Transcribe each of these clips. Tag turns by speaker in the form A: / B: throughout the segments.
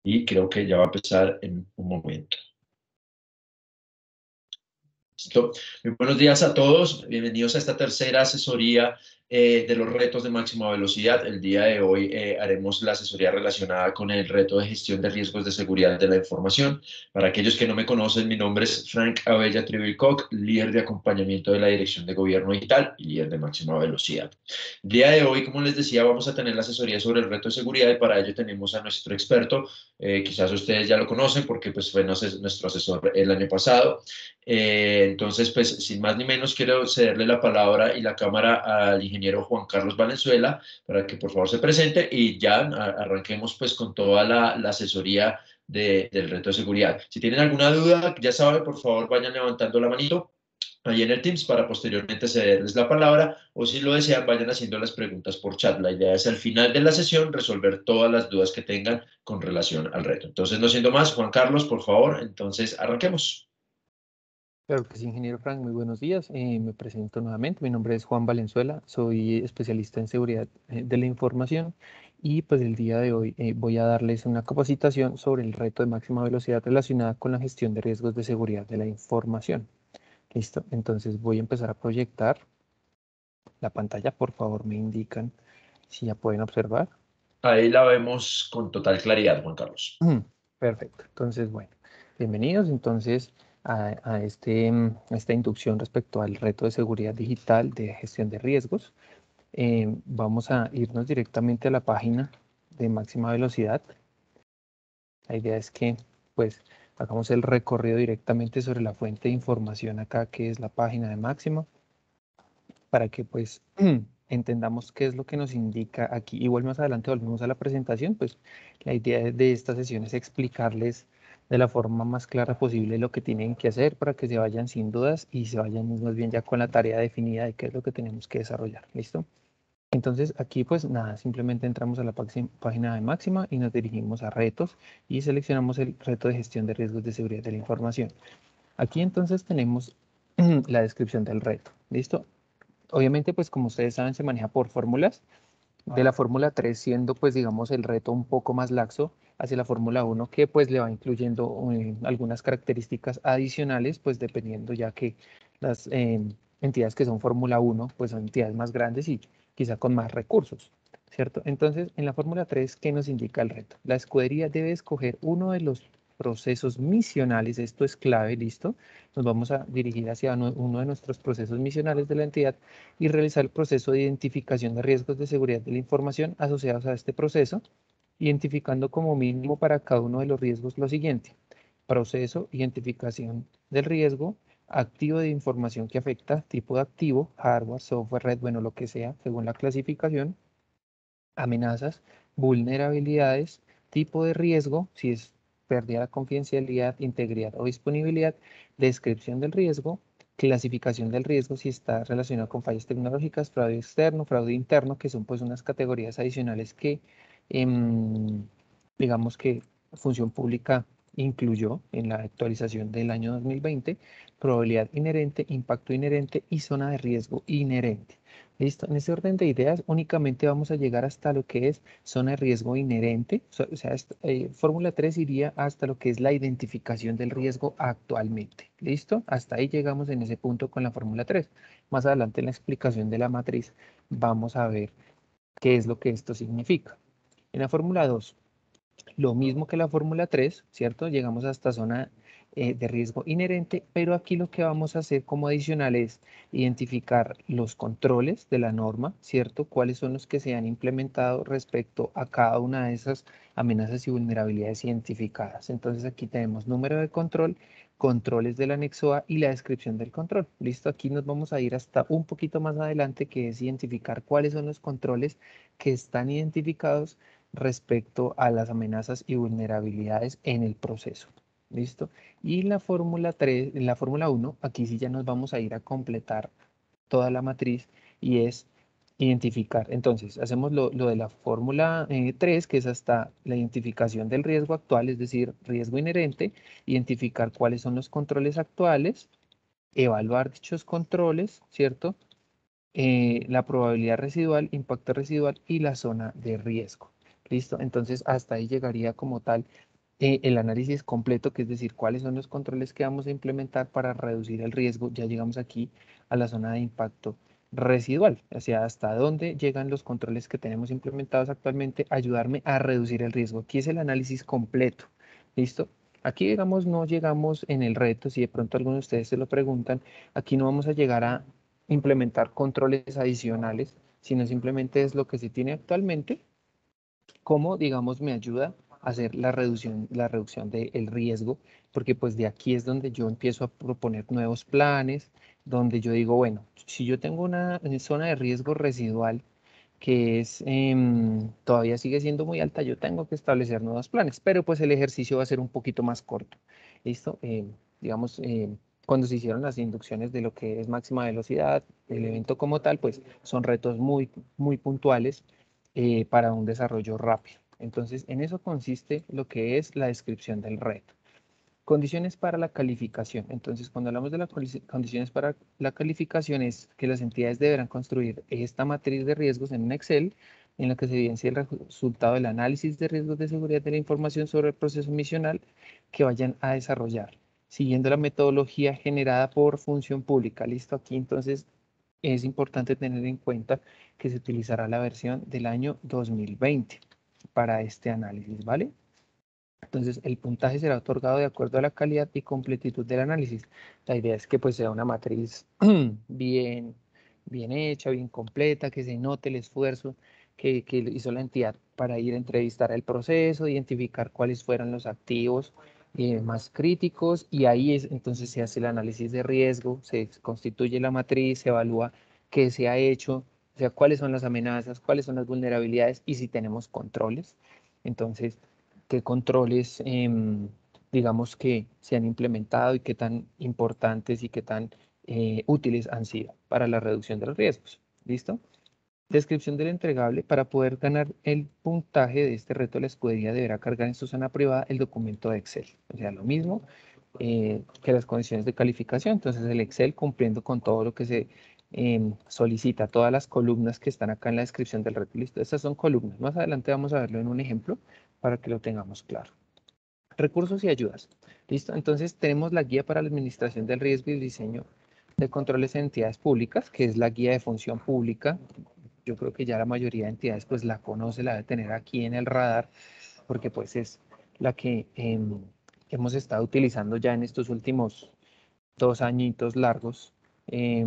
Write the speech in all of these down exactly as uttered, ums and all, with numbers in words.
A: y creo que ya va a empezar en un momento. ¿Listo? Muy buenos días a todos, bienvenidos a esta tercera asesoría eh, de los retos de máxima velocidad. El día de hoy eh, haremos la asesoría relacionada con el reto de gestión de riesgos de seguridad de la información. Para aquellos que no me conocen, mi nombre es Frank Abella Trivilcock, líder de acompañamiento de la Dirección de Gobierno Digital y líder de máxima velocidad. El día de hoy, como les decía, vamos a tener la asesoría sobre el reto de seguridad y para ello tenemos a nuestro experto. Eh, quizás ustedes ya lo conocen porque pues, fue nuestro asesor el año pasado. Eh, entonces, pues, sin más ni menos, quiero cederle la palabra y la cámara al ingeniero Juan Carlos Valenzuela para que por favor se presente y ya arranquemos pues con toda la, la asesoría de, del reto de seguridad. Si tienen alguna duda, ya saben, por favor vayan levantando la manito ahí en el Teams para posteriormente cederles la palabra o si lo desean vayan haciendo las preguntas por chat. La idea es al final de la sesión resolver todas las dudas que tengan con relación al reto. Entonces, no siendo más, Juan Carlos, por favor, entonces arranquemos.
B: Claro que sí, ingeniero Frank, muy buenos días. Eh, me presento nuevamente, mi nombre es Juan Valenzuela, soy especialista en seguridad eh, de la información y pues el día de hoy eh, voy a darles una capacitación sobre el reto de máxima velocidad relacionada con la gestión de riesgos de seguridad de la información. Listo, entonces voy a empezar a proyectar la pantalla, por favor me indican si ya pueden observar.
A: Ahí la vemos con total claridad, Juan Carlos.
B: Perfecto, entonces bueno, bienvenidos entonces a, a, este, a esta inducción respecto al reto de seguridad digital de gestión de riesgos. Eh, vamos a irnos directamente a la página de máxima velocidad. La idea es que pues hagamos el recorrido directamente sobre la fuente de información acá, que es la página de máxima, para que pues entendamos qué es lo que nos indica aquí. Igual más adelante volvemos a la presentación, pues la idea de esta sesión es explicarles de la forma más clara posible lo que tienen que hacer para que se vayan sin dudas y se vayan más bien ya con la tarea definida de qué es lo que tenemos que desarrollar. ¿Listo? Entonces aquí pues nada, simplemente entramos a la página de máxima y nos dirigimos a retos y seleccionamos el reto de gestión de riesgos de seguridad de la información. Aquí entonces tenemos la descripción del reto. ¿Listo? Obviamente, pues como ustedes saben, se maneja por fórmulas. De la fórmula tres siendo, pues digamos, el reto un poco más laxo hacia la fórmula uno, que pues le va incluyendo eh, algunas características adicionales, pues dependiendo ya que las eh, entidades que son fórmula uno, pues son entidades más grandes y quizá con más recursos, ¿cierto? Entonces, en la fórmula tres, ¿qué nos indica el reto? La escudería debe escoger uno de los procesos misionales, esto es clave, ¿listo? Nos vamos a dirigir hacia uno de nuestros procesos misionales de la entidad y realizar el proceso de identificación de riesgos de seguridad de la información asociados a este proceso, identificando como mínimo para cada uno de los riesgos lo siguiente: proceso, identificación del riesgo, activo de información que afecta, tipo de activo, hardware, software, red, bueno, lo que sea, según la clasificación, amenazas, vulnerabilidades, tipo de riesgo, si es pérdida de confidencialidad, integridad o disponibilidad, descripción del riesgo, clasificación del riesgo si está relacionado con fallas tecnológicas, fraude externo, fraude interno, que son pues unas categorías adicionales que eh, digamos que Función Pública incluyó en la actualización del año dos mil veinte, probabilidad inherente, impacto inherente y zona de riesgo inherente. Listo, en ese orden de ideas únicamente vamos a llegar hasta lo que es zona de riesgo inherente, o sea, eh, fórmula tres iría hasta lo que es la identificación del riesgo actualmente. ¿Listo? Hasta ahí llegamos en ese punto con la fórmula tres. Más adelante en la explicación de la matriz vamos a ver qué es lo que esto significa. En la fórmula dos, lo mismo que la fórmula tres, ¿cierto? Llegamos hasta zona eh, de riesgo inherente, pero aquí lo que vamos a hacer como adicional es identificar los controles de la norma, ¿cierto? Cuáles son los que se han implementado respecto a cada una de esas amenazas y vulnerabilidades identificadas. Entonces aquí tenemos número de control, controles del anexo A y la descripción del control. Listo, aquí nos vamos a ir hasta un poquito más adelante, que es identificar cuáles son los controles que están identificados respecto a las amenazas y vulnerabilidades en el proceso. ¿Listo? Y la fórmula tres, en la fórmula uno, aquí sí ya nos vamos a ir a completar toda la matriz y es identificar. Entonces, hacemos lo, lo de la fórmula eh, tres, que es hasta la identificación del riesgo actual, es decir, riesgo inherente, identificar cuáles son los controles actuales, evaluar dichos controles, ¿cierto? Eh, la probabilidad residual, impacto residual y la zona de riesgo. ¿Listo? Entonces, hasta ahí llegaría como tal eh, el análisis completo, que es decir, cuáles son los controles que vamos a implementar para reducir el riesgo. Ya llegamos aquí a la zona de impacto residual, o sea, hasta dónde llegan los controles que tenemos implementados actualmente, ayudarme a reducir el riesgo. Aquí es el análisis completo, ¿listo? Aquí, digamos, no llegamos en el reto, si de pronto algunos de ustedes se lo preguntan, aquí no vamos a llegar a implementar controles adicionales, sino simplemente es lo que se tiene actualmente, cómo, digamos, me ayuda a hacer la reducción, la reducción del riesgo, porque pues de aquí es donde yo empiezo a proponer nuevos planes, donde yo digo, bueno, si yo tengo una zona de riesgo residual que es, em, todavía sigue siendo muy alta, yo tengo que establecer nuevos planes, pero pues el ejercicio va a ser un poquito más corto, ¿listo? Em, digamos, em, cuando se hicieron las inducciones de lo que es máxima velocidad, el evento como tal, pues son retos muy, muy puntuales eh, para un desarrollo rápido. Entonces, en eso consiste lo que es la descripción del reto. Condiciones para la calificación. Entonces, cuando hablamos de las condiciones para la calificación es que las entidades deberán construir esta matriz de riesgos en un Excel en la que se evidencia el resultado del análisis de riesgos de seguridad de la información sobre el proceso misional que vayan a desarrollar, siguiendo la metodología generada por función pública. Listo, aquí entonces es importante tener en cuenta que se utilizará la versión del año dos mil veinte para este análisis, ¿vale? Entonces, el puntaje será otorgado de acuerdo a la calidad y completitud del análisis. La idea es que pues sea una matriz bien, bien hecha, bien completa, que se note el esfuerzo que, que hizo la entidad para ir a entrevistar el proceso, identificar cuáles fueron los activos eh, más críticos, y ahí es, entonces se hace el análisis de riesgo, se constituye la matriz, se evalúa qué se ha hecho, o sea, cuáles son las amenazas, cuáles son las vulnerabilidades y si tenemos controles. Entonces, qué controles, em, digamos, que se han implementado y qué tan importantes y qué tan eh, útiles han sido para la reducción de los riesgos. ¿Listo? Descripción del entregable. Para poder ganar el puntaje de este reto, la escudería deberá cargar en su zona privada el documento de Excel. O sea, lo mismo eh, que las condiciones de calificación. Entonces, el Excel cumpliendo con todo lo que se em, solicita, todas las columnas que están acá en la descripción del reto. Listo, estas son columnas. Más adelante vamos a verlo en un ejemplo para que lo tengamos claro. Recursos y ayudas. ¿Listo? Entonces tenemos la guía para la administración del riesgo y el diseño de controles en entidades públicas, que es la guía de función pública. Yo creo que ya la mayoría de entidades pues la conoce, la debe tener aquí en el radar, porque pues es la que eh, hemos estado utilizando ya en estos últimos dos añitos largos, eh,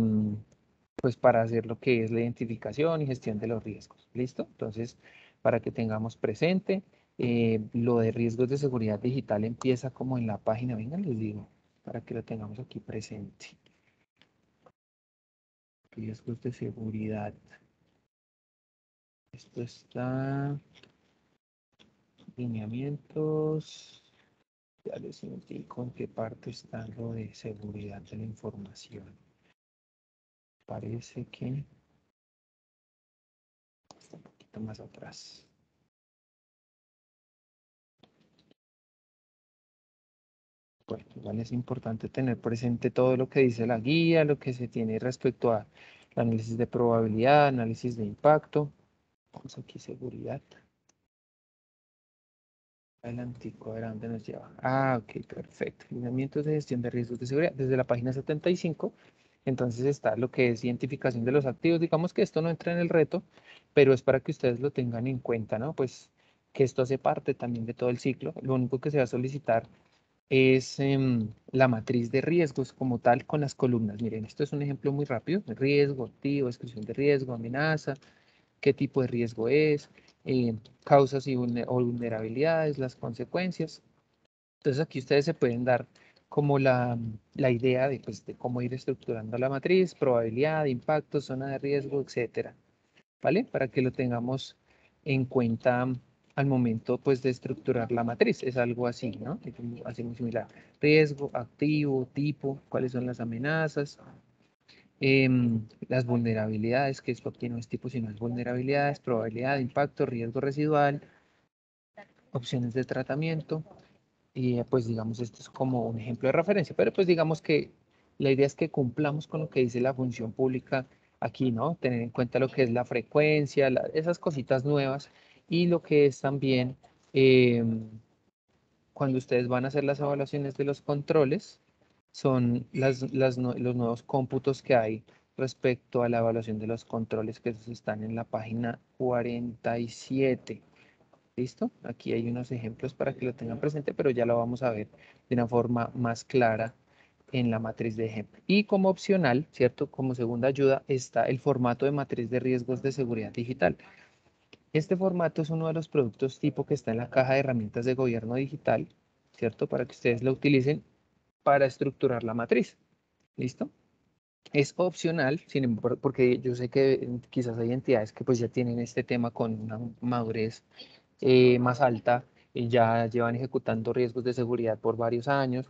B: pues para hacer lo que es la identificación y gestión de los riesgos. ¿Listo? Entonces, para que tengamos presente, eh, lo de riesgos de seguridad digital empieza como en la página, venga, les digo, para que lo tengamos aquí presente. Riesgos de seguridad. Esto está, lineamientos, ya les indico en qué parte está lo de seguridad de la información. Parece que está un poquito más atrás. Bueno, igual es importante tener presente todo lo que dice la guía, lo que se tiene respecto a análisis de probabilidad, análisis de impacto. Vamos aquí, seguridad. Adelantico, a ver a dónde nos lleva. Ah, ok, perfecto. Lineamientos de gestión de riesgos de seguridad. Desde la página setenta y cinco, entonces está lo que es identificación de los activos. Digamos que esto no entra en el reto, pero es para que ustedes lo tengan en cuenta, ¿no? Pues que esto hace parte también de todo el ciclo. Lo único que se va a solicitar es eh, la matriz de riesgos como tal con las columnas. Miren, esto es un ejemplo muy rápido. Riesgo, activo, descripción de riesgo, amenaza, qué tipo de riesgo es, eh, causas y vulner o vulnerabilidades, las consecuencias. Entonces aquí ustedes se pueden dar como la, la idea de, pues, de cómo ir estructurando la matriz, probabilidad, impacto, zona de riesgo, etcétera. ¿Vale? Para que lo tengamos en cuenta al momento pues de estructurar la matriz. Es algo así, ¿no? Así muy similar. Riesgo, activo, tipo, cuáles son las amenazas, eh, las vulnerabilidades, que esto aquí no es tipo, sino es vulnerabilidades, probabilidad, impacto, riesgo residual, opciones de tratamiento. Y pues digamos, esto es como un ejemplo de referencia, pero pues digamos que la idea es que cumplamos con lo que dice la función pública aquí, ¿no? Tener en cuenta lo que es la frecuencia, la, esas cositas nuevas y lo que es también, eh, cuando ustedes van a hacer las evaluaciones de los controles, son las, las, los nuevos cómputos que hay respecto a la evaluación de los controles, que esos están en la página cuarenta y siete. ¿Listo? Aquí hay unos ejemplos para que lo tengan presente, pero ya lo vamos a ver de una forma más clara en la matriz de ejemplo. Y como opcional, ¿cierto? Como segunda ayuda está el formato de matriz de riesgos de seguridad digital. Este formato es uno de los productos tipo que está en la caja de herramientas de gobierno digital, ¿cierto? Para que ustedes lo utilicen para estructurar la matriz. ¿Listo? Es opcional, sin embargo, porque yo sé que quizás hay entidades que pues ya tienen este tema con una madurez eh, más alta y ya llevan ejecutando riesgos de seguridad por varios años.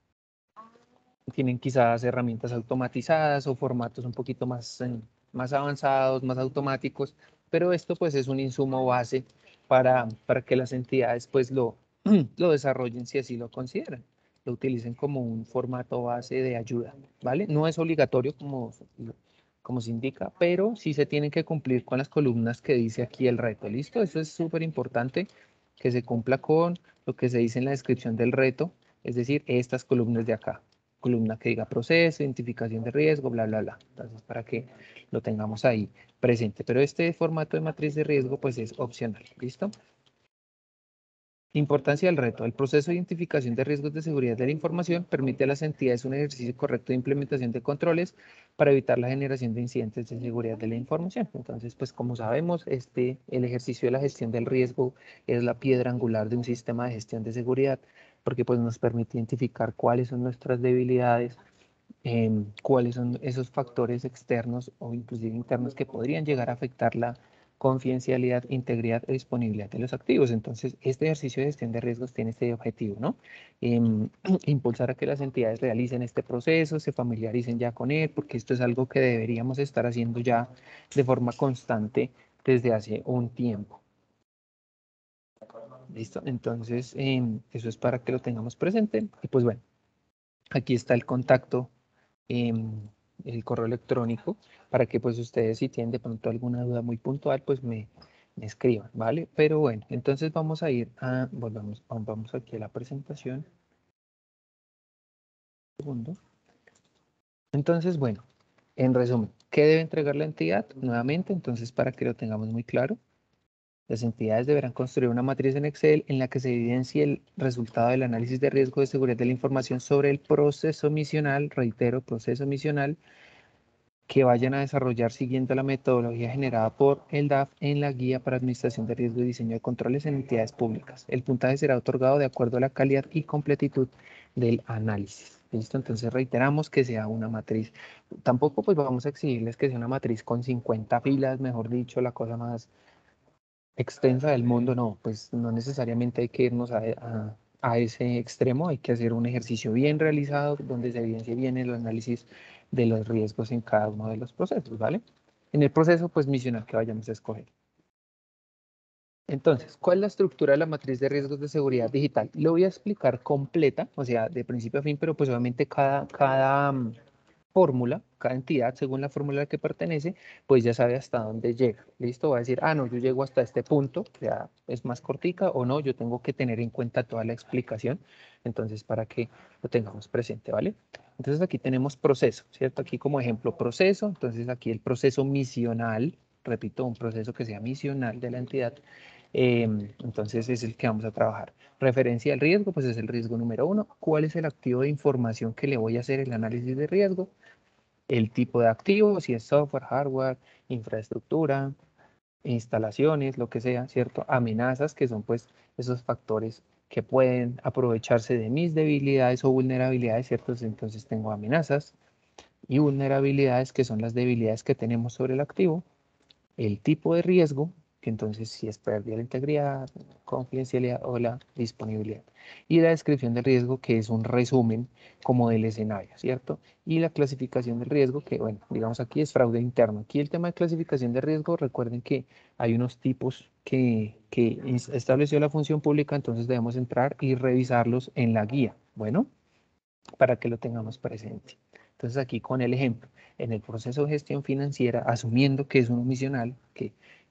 B: Tienen quizás herramientas automatizadas o formatos un poquito más, eh, más avanzados, más automáticos, pero esto pues es un insumo base para, para que las entidades pues lo, lo desarrollen si así lo consideran, lo utilicen como un formato base de ayuda, ¿vale? No es obligatorio como, como se indica, pero sí se tienen que cumplir con las columnas que dice aquí el reto, ¿listo? Eso es súper importante, que se cumpla con lo que se dice en la descripción del reto, es decir, estas columnas de acá, columna que diga proceso, identificación de riesgo, bla, bla, bla. Entonces, para que lo tengamos ahí presente. Pero este formato de matriz de riesgo, pues es opcional. ¿Listo? Importancia del reto. El proceso de identificación de riesgos de seguridad de la información permite a las entidades un ejercicio correcto de implementación de controles para evitar la generación de incidentes de seguridad de la información. Entonces, pues como sabemos, este, el ejercicio de la gestión del riesgo es la piedra angular de un sistema de gestión de seguridad, porque pues nos permite identificar cuáles son nuestras debilidades, eh, cuáles son esos factores externos o inclusive internos que podrían llegar a afectar la confidencialidad, integridad o disponibilidad de los activos. Entonces, este ejercicio de gestión de riesgos tiene este objetivo, ¿no? Eh, impulsar a que las entidades realicen este proceso, se familiaricen ya con él, porque esto es algo que deberíamos estar haciendo ya de forma constante desde hace un tiempo. ¿Listo? Entonces, eh, eso es para que lo tengamos presente. Y pues bueno, aquí está el contacto, eh, el correo electrónico, para que pues ustedes si tienen de pronto alguna duda muy puntual, pues me, me escriban, ¿vale? Pero bueno, entonces vamos a ir a, volvamos, vamos aquí a la presentación. Un segundo. Entonces, bueno, en resumen, ¿qué debe entregar la entidad? Nuevamente, entonces para que lo tengamos muy claro, las entidades deberán construir una matriz en Excel en la que se evidencie el resultado del análisis de riesgo de seguridad de la información sobre el proceso misional, reitero, proceso misional, que vayan a desarrollar siguiendo la metodología generada por el D A F en la Guía para Administración de Riesgo y Diseño de Controles en Entidades Públicas. El puntaje será otorgado de acuerdo a la calidad y completitud del análisis. ¿Listo? Entonces reiteramos que sea una matriz. Tampoco pues vamos a exigirles que sea una matriz con cincuenta filas, mejor dicho, la cosa más extensa del mundo. No, pues no necesariamente hay que irnos a, a, a ese extremo, hay que hacer un ejercicio bien realizado donde se evidencie bien el análisis de los riesgos en cada uno de los procesos, ¿vale? En el proceso, pues misional que vayamos a escoger. Entonces, ¿cuál es la estructura de la matriz de riesgos de seguridad digital? Lo voy a explicar completa, o sea, de principio a fin, pero pues obviamente cada, cada um, fórmula, cada entidad, según la fórmula a la que pertenece, pues ya sabe hasta dónde llega. ¿Listo? Va a decir, ah, no, yo llego hasta este punto, ya es más cortica, o no, yo tengo que tener en cuenta toda la explicación, entonces para que lo tengamos presente, ¿vale? Entonces aquí tenemos proceso, ¿cierto? Aquí como ejemplo proceso, entonces aquí el proceso misional, repito, un proceso que sea misional de la entidad, eh, entonces es el que vamos a trabajar. Referencia al riesgo, pues es el riesgo número uno. ¿Cuál es el activo de información que le voy a hacer el análisis de riesgo? El tipo de activo, si es software, hardware, infraestructura, instalaciones, lo que sea, ¿cierto? Amenazas, que son pues esos factores que pueden aprovecharse de mis debilidades o vulnerabilidades, ¿cierto? Entonces tengo amenazas y vulnerabilidades, que son las debilidades que tenemos sobre el activo. El tipo de riesgo, que entonces si es pérdida de la integridad, confidencialidad o la disponibilidad. Y la descripción del riesgo, que es un resumen como del escenario, ¿cierto? Y la clasificación del riesgo, que bueno, digamos aquí es fraude interno. Aquí el tema de clasificación de riesgo, recuerden que hay unos tipos que, que estableció la función pública, entonces debemos entrar y revisarlos en la guía. Bueno, para que lo tengamos presente. Entonces aquí con el ejemplo, en el proceso de gestión financiera, asumiendo que es un misional, que,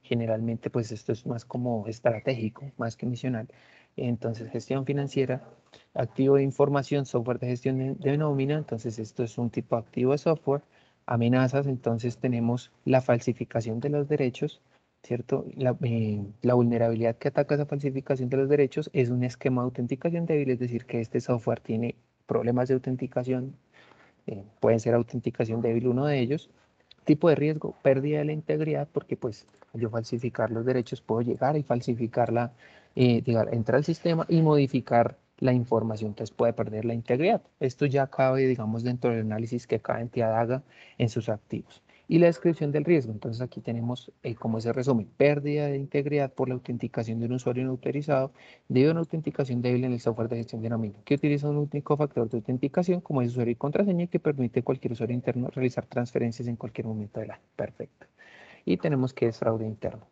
B: generalmente pues esto es más como estratégico, más que misional. Entonces, gestión financiera, activo de información, software de gestión de, de nómina, entonces esto es un tipo activo de software. Amenazas, entonces tenemos la falsificación de los derechos, ¿cierto? La, eh, la vulnerabilidad que ataca esa falsificación de los derechos es un esquema de autenticación débil, es decir, que este software tiene problemas de autenticación, eh, pueden ser autenticación débil uno de ellos. Tipo de riesgo, pérdida de la integridad, porque pues al yo falsificar los derechos puedo llegar y falsificarla, eh, llegar, entrar al sistema y modificar la información, entonces puede perder la integridad. Esto ya cabe, digamos, dentro del análisis que cada entidad haga en sus activos. Y la descripción del riesgo, entonces aquí tenemos eh, como ese resumen, pérdida de integridad por la autenticación de un usuario no autorizado debido a una autenticación débil en el software de gestión de nómina, que utiliza un único factor de autenticación como es usuario y contraseña y que permite a cualquier usuario interno realizar transferencias en cualquier momento del año. Perfecto. Y tenemos que es fraude interno.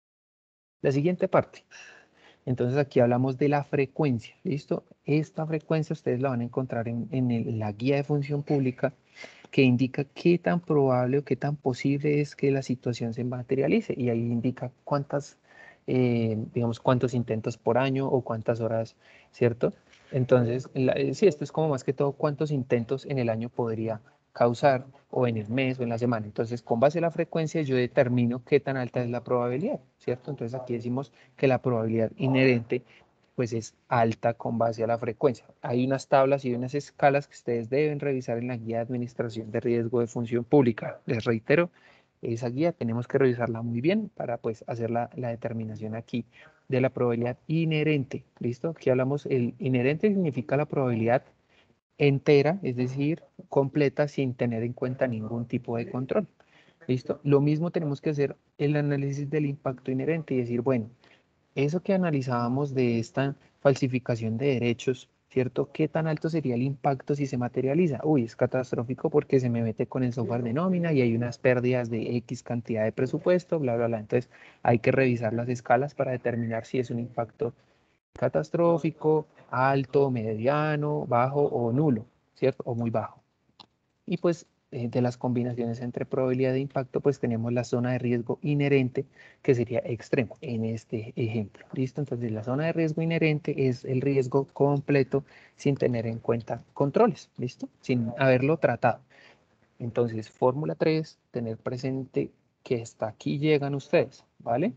B: La siguiente parte. Entonces aquí hablamos de la frecuencia, ¿listo? Esta frecuencia ustedes la van a encontrar en, en el, la guía de función pública que indica qué tan probable o qué tan posible es que la situación se materialice y ahí indica cuántas, eh, digamos, cuántos intentos por año o cuántas horas, ¿cierto? Entonces, la, eh, sí, esto es como más que todo cuántos intentos en el año podría causar o en el mes o en la semana. Entonces, con base a la frecuencia yo determino qué tan alta es la probabilidad, ¿cierto? Entonces aquí decimos que la probabilidad inherente pues es alta con base a la frecuencia. Hay unas tablas y unas escalas que ustedes deben revisar en la guía de administración de riesgo de función pública. Les reitero, esa guía tenemos que revisarla muy bien para pues hacer la, la determinación aquí de la probabilidad inherente. ¿Listo? Aquí hablamos, el inherente significa la probabilidad entera, es decir, completa sin tener en cuenta ningún tipo de control. ¿Listo? Lo mismo tenemos que hacer el análisis del impacto inherente y decir, bueno, eso que analizábamos de esta falsificación de derechos, ¿cierto? ¿Qué tan alto sería el impacto si se materializa? Uy, es catastrófico porque se me mete con el software de nómina y hay unas pérdidas de X cantidad de presupuesto, bla, bla, bla. Entonces hay que revisar las escalas para determinar si es un impacto catastrófico, alto, mediano, bajo o nulo, ¿cierto? O muy bajo. Y pues eh, de las combinaciones entre probabilidad de impacto, pues tenemos la zona de riesgo inherente, que sería extremo en este ejemplo. ¿Listo? Entonces la zona de riesgo inherente es el riesgo completo sin tener en cuenta controles, ¿listo? Sin haberlo tratado. Entonces, fórmula tres, tener presente que hasta aquí llegan ustedes, ¿vale?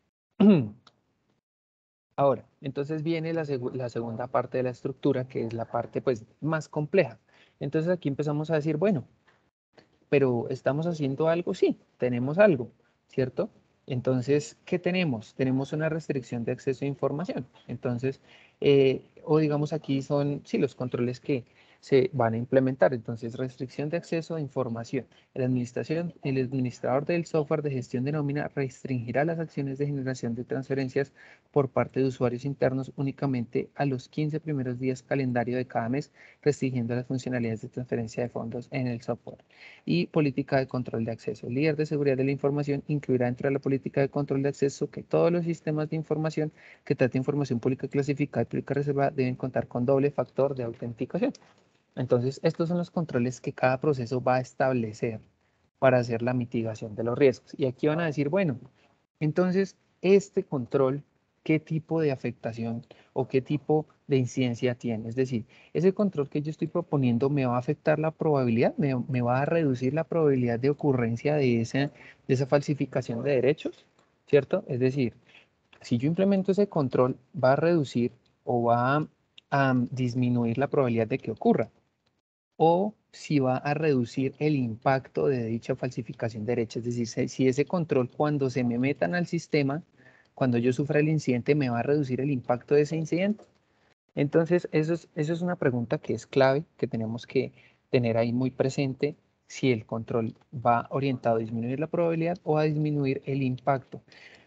B: Ahora, entonces viene la, seg la segunda parte de la estructura, que es la parte pues más compleja. Entonces aquí empezamos a decir, bueno, pero ¿estamos haciendo algo? Sí, tenemos algo, ¿cierto? Entonces, ¿qué tenemos? Tenemos una restricción de acceso a información. Entonces, eh, o digamos aquí son, sí, los controles que se van a implementar. Entonces, restricción de acceso a información. La administración, el administrador del software de gestión de nómina restringirá las acciones de generación de transferencias por parte de usuarios internos únicamente a los quince primeros días calendario de cada mes, restringiendo las funcionalidades de transferencia de fondos en el software. Y política de control de acceso. El líder de seguridad de la información incluirá dentro de la política de control de acceso que todos los sistemas de información que trate información pública clasificada y pública reservada deben contar con doble factor de autenticación. Entonces, estos son los controles que cada proceso va a establecer para hacer la mitigación de los riesgos. Y aquí van a decir, bueno, entonces, este control, ¿qué tipo de afectación o qué tipo de incidencia tiene? Es decir, ese control que yo estoy proponiendo me va a afectar la probabilidad, me, me va a reducir la probabilidad de ocurrencia de esa, de esa falsificación de derechos, ¿cierto? Es decir, si yo implemento ese control, va a reducir o va a, a disminuir la probabilidad de que ocurra o si va a reducir el impacto de dicha falsificación de derechos. Es decir, si ese control cuando se me metan al sistema, cuando yo sufra el incidente, me va a reducir el impacto de ese incidente. Entonces, eso es, eso es una pregunta que es clave, que tenemos que tener ahí muy presente si el control va orientado a disminuir la probabilidad o a disminuir el impacto.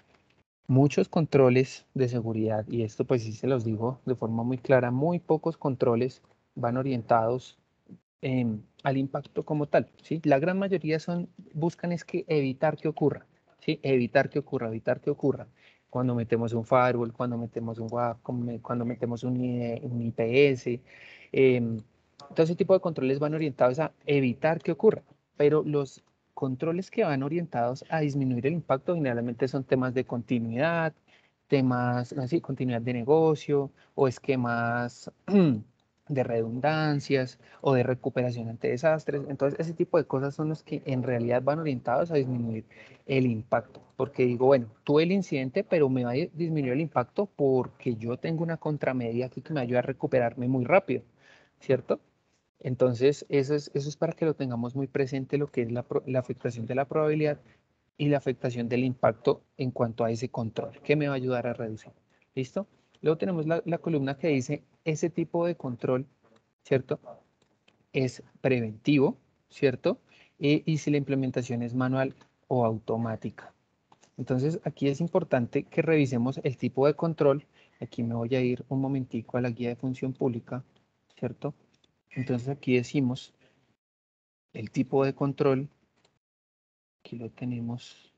B: Muchos controles de seguridad, y esto pues sí se los digo de forma muy clara, muy pocos controles van orientados eh, al impacto como tal, ¿sí? La gran mayoría son, buscan es que evitar que ocurra, ¿sí? Evitar que ocurra, evitar que ocurra. Cuando metemos un firewall, cuando metemos un W A F, cuando metemos un, un I P S, eh, todo ese tipo de controles van orientados a evitar que ocurra, pero los controles que van orientados a disminuir el impacto generalmente son temas de continuidad, temas así, continuidad de negocio o esquemas de redundancias o de recuperación ante desastres. Entonces, ese tipo de cosas son los que en realidad van orientados a disminuir el impacto. Porque digo, bueno, tuve el incidente, pero me va a disminuir el impacto porque yo tengo una contramedida aquí que me ayuda a recuperarme muy rápido, ¿cierto? Entonces, eso es, eso es para que lo tengamos muy presente, lo que es la, la afectación de la probabilidad y la afectación del impacto en cuanto a ese control, que me va a ayudar a reducir. ¿Listo? Luego tenemos la, la columna que dice, ese tipo de control, ¿cierto? Es preventivo, ¿cierto? E, y si la implementación es manual o automática. Entonces, aquí es importante que revisemos el tipo de control. Aquí me voy a ir un momentico a la guía de función pública, ¿cierto? Entonces, aquí decimos el tipo de control. Aquí lo tenemos.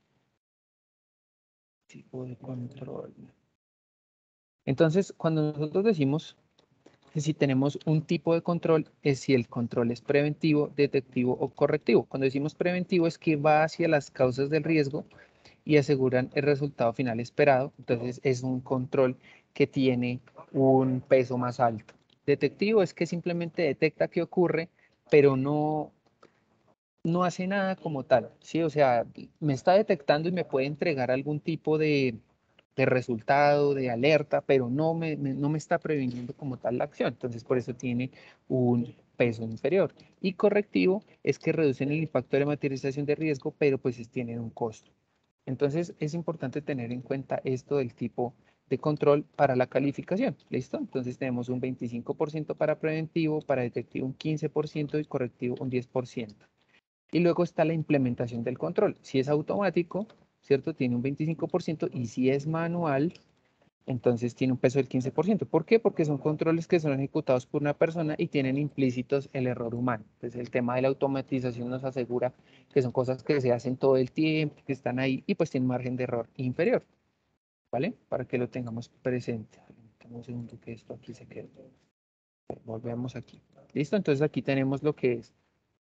B: Tipo de control. Entonces, cuando nosotros decimos que si tenemos un tipo de control, es si el control es preventivo, detectivo o correctivo. Cuando decimos preventivo es que va hacia las causas del riesgo y aseguran el resultado final esperado. Entonces, es un control que tiene un peso más alto. Detectivo es que simplemente detecta qué ocurre, pero no, no hace nada como tal, ¿sí? O sea, me está detectando y me puede entregar algún tipo de, de resultado, de alerta, pero no me, me- no me está previniendo como tal la acción. Entonces, por eso tiene un peso inferior. Y correctivo es que reducen el impacto de la materialización de riesgo, pero pues es- tienen un costo. Entonces, es importante tener en cuenta esto del tipo de control para la calificación, ¿listo? Entonces, tenemos un veinticinco por ciento para preventivo, para detectivo un quince por ciento y correctivo un diez por ciento. Y luego está la implementación del control. Si es automático, ¿cierto? Tiene un veinticinco por ciento y si es manual, entonces tiene un peso del quince por ciento. ¿Por qué? Porque son controles que son ejecutados por una persona y tienen implícitos el error humano. Entonces el tema de la automatización nos asegura que son cosas que se hacen todo el tiempo, que están ahí y pues tienen margen de error inferior, ¿vale? Para que lo tengamos presente. Un segundo que esto aquí se quedó. Volvemos aquí. ¿Listo? Entonces aquí tenemos lo que es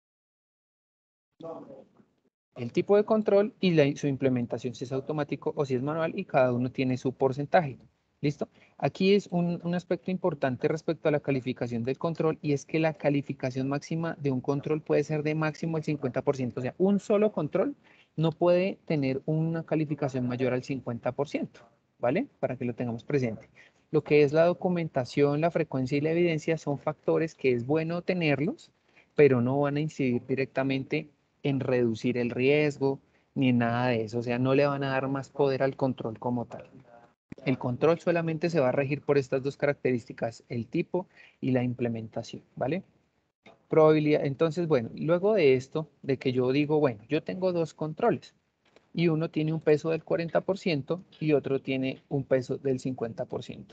B: el tipo de control y la, su implementación, si es automático o si es manual, y cada uno tiene su porcentaje. ¿Listo? Aquí es un, un aspecto importante respecto a la calificación del control y es que la calificación máxima de un control puede ser de máximo el cincuenta por ciento. O sea, un solo control no puede tener una calificación mayor al cincuenta por ciento, ¿vale? Para que lo tengamos presente. Lo que es la documentación, la frecuencia y la evidencia son factores que es bueno tenerlos, pero no van a incidir directamente en reducir el riesgo ni en nada de eso. O sea, no le van a dar más poder al control como tal. El control solamente se va a regir por estas dos características, el tipo y la implementación, ¿vale? Probabilidad. Entonces, bueno, luego de esto, de que yo digo, bueno, yo tengo dos controles y uno tiene un peso del cuarenta por ciento y otro tiene un peso del cincuenta por ciento.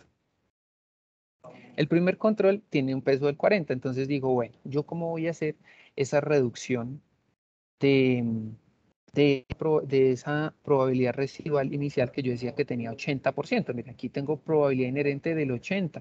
B: El primer control tiene un peso del cuarenta, entonces digo, bueno, ¿yo cómo voy a hacer esa reducción de, de, de esa probabilidad residual inicial que yo decía que tenía ochenta por ciento? Mira, aquí tengo probabilidad inherente del ochenta.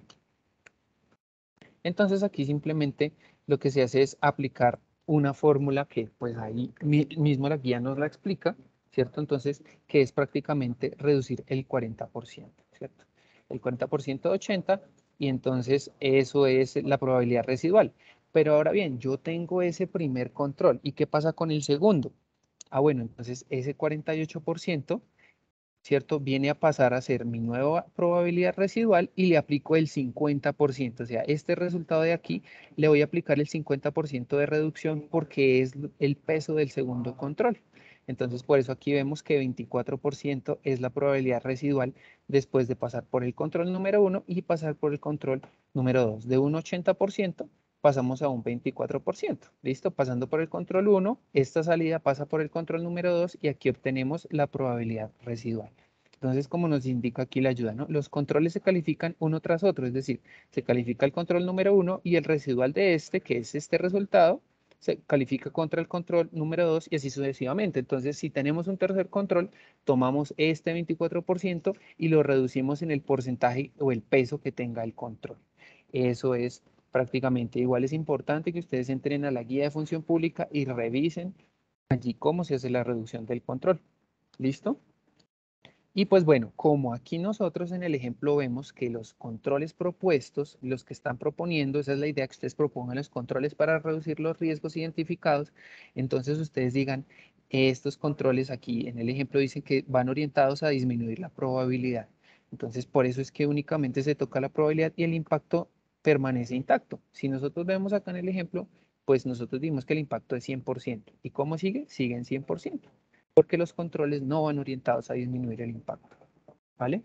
B: Entonces aquí simplemente lo que se hace es aplicar una fórmula que pues ahí mismo la guía nos la explica, ¿cierto? Entonces, que es prácticamente reducir el cuarenta por ciento, ¿cierto? El cuarenta por ciento de ochenta y entonces eso es la probabilidad residual. Pero ahora bien, yo tengo ese primer control. ¿Y qué pasa con el segundo? Ah, bueno, entonces ese cuarenta y ocho por ciento, ¿cierto? Viene a pasar a ser mi nueva probabilidad residual y le aplico el cincuenta por ciento. O sea, este resultado de aquí le voy a aplicar el cincuenta por ciento de reducción porque es el peso del segundo control. Entonces, por eso aquí vemos que veinticuatro por ciento es la probabilidad residual después de pasar por el control número uno y pasar por el control número dos. De un ochenta por ciento pasamos a un veinticuatro por ciento. ¿Listo? Pasando por el control uno, esta salida pasa por el control número dos y aquí obtenemos la probabilidad residual. Entonces, como nos indica aquí la ayuda, ¿no? Los controles se califican uno tras otro, es decir, se califica el control número uno y el residual de este, que es este resultado, se califica contra el control número dos y así sucesivamente. Entonces, si tenemos un tercer control, tomamos este veinticuatro por ciento y lo reducimos en el porcentaje o el peso que tenga el control. Eso es prácticamente igual. Es importante que ustedes entren a la guía de función pública y revisen allí cómo se hace la reducción del control. ¿Listo? Y pues bueno, como aquí nosotros en el ejemplo vemos que los controles propuestos, los que están proponiendo, esa es la idea, que ustedes propongan los controles para reducir los riesgos identificados, entonces ustedes digan, estos controles aquí en el ejemplo dicen que van orientados a disminuir la probabilidad. Entonces por eso es que únicamente se toca la probabilidad y el impacto permanece intacto. Si nosotros vemos acá en el ejemplo, pues nosotros vimos que el impacto es cien por ciento. ¿Y cómo sigue? Sigue en cien por ciento. Porque los controles no van orientados a disminuir el impacto, ¿vale?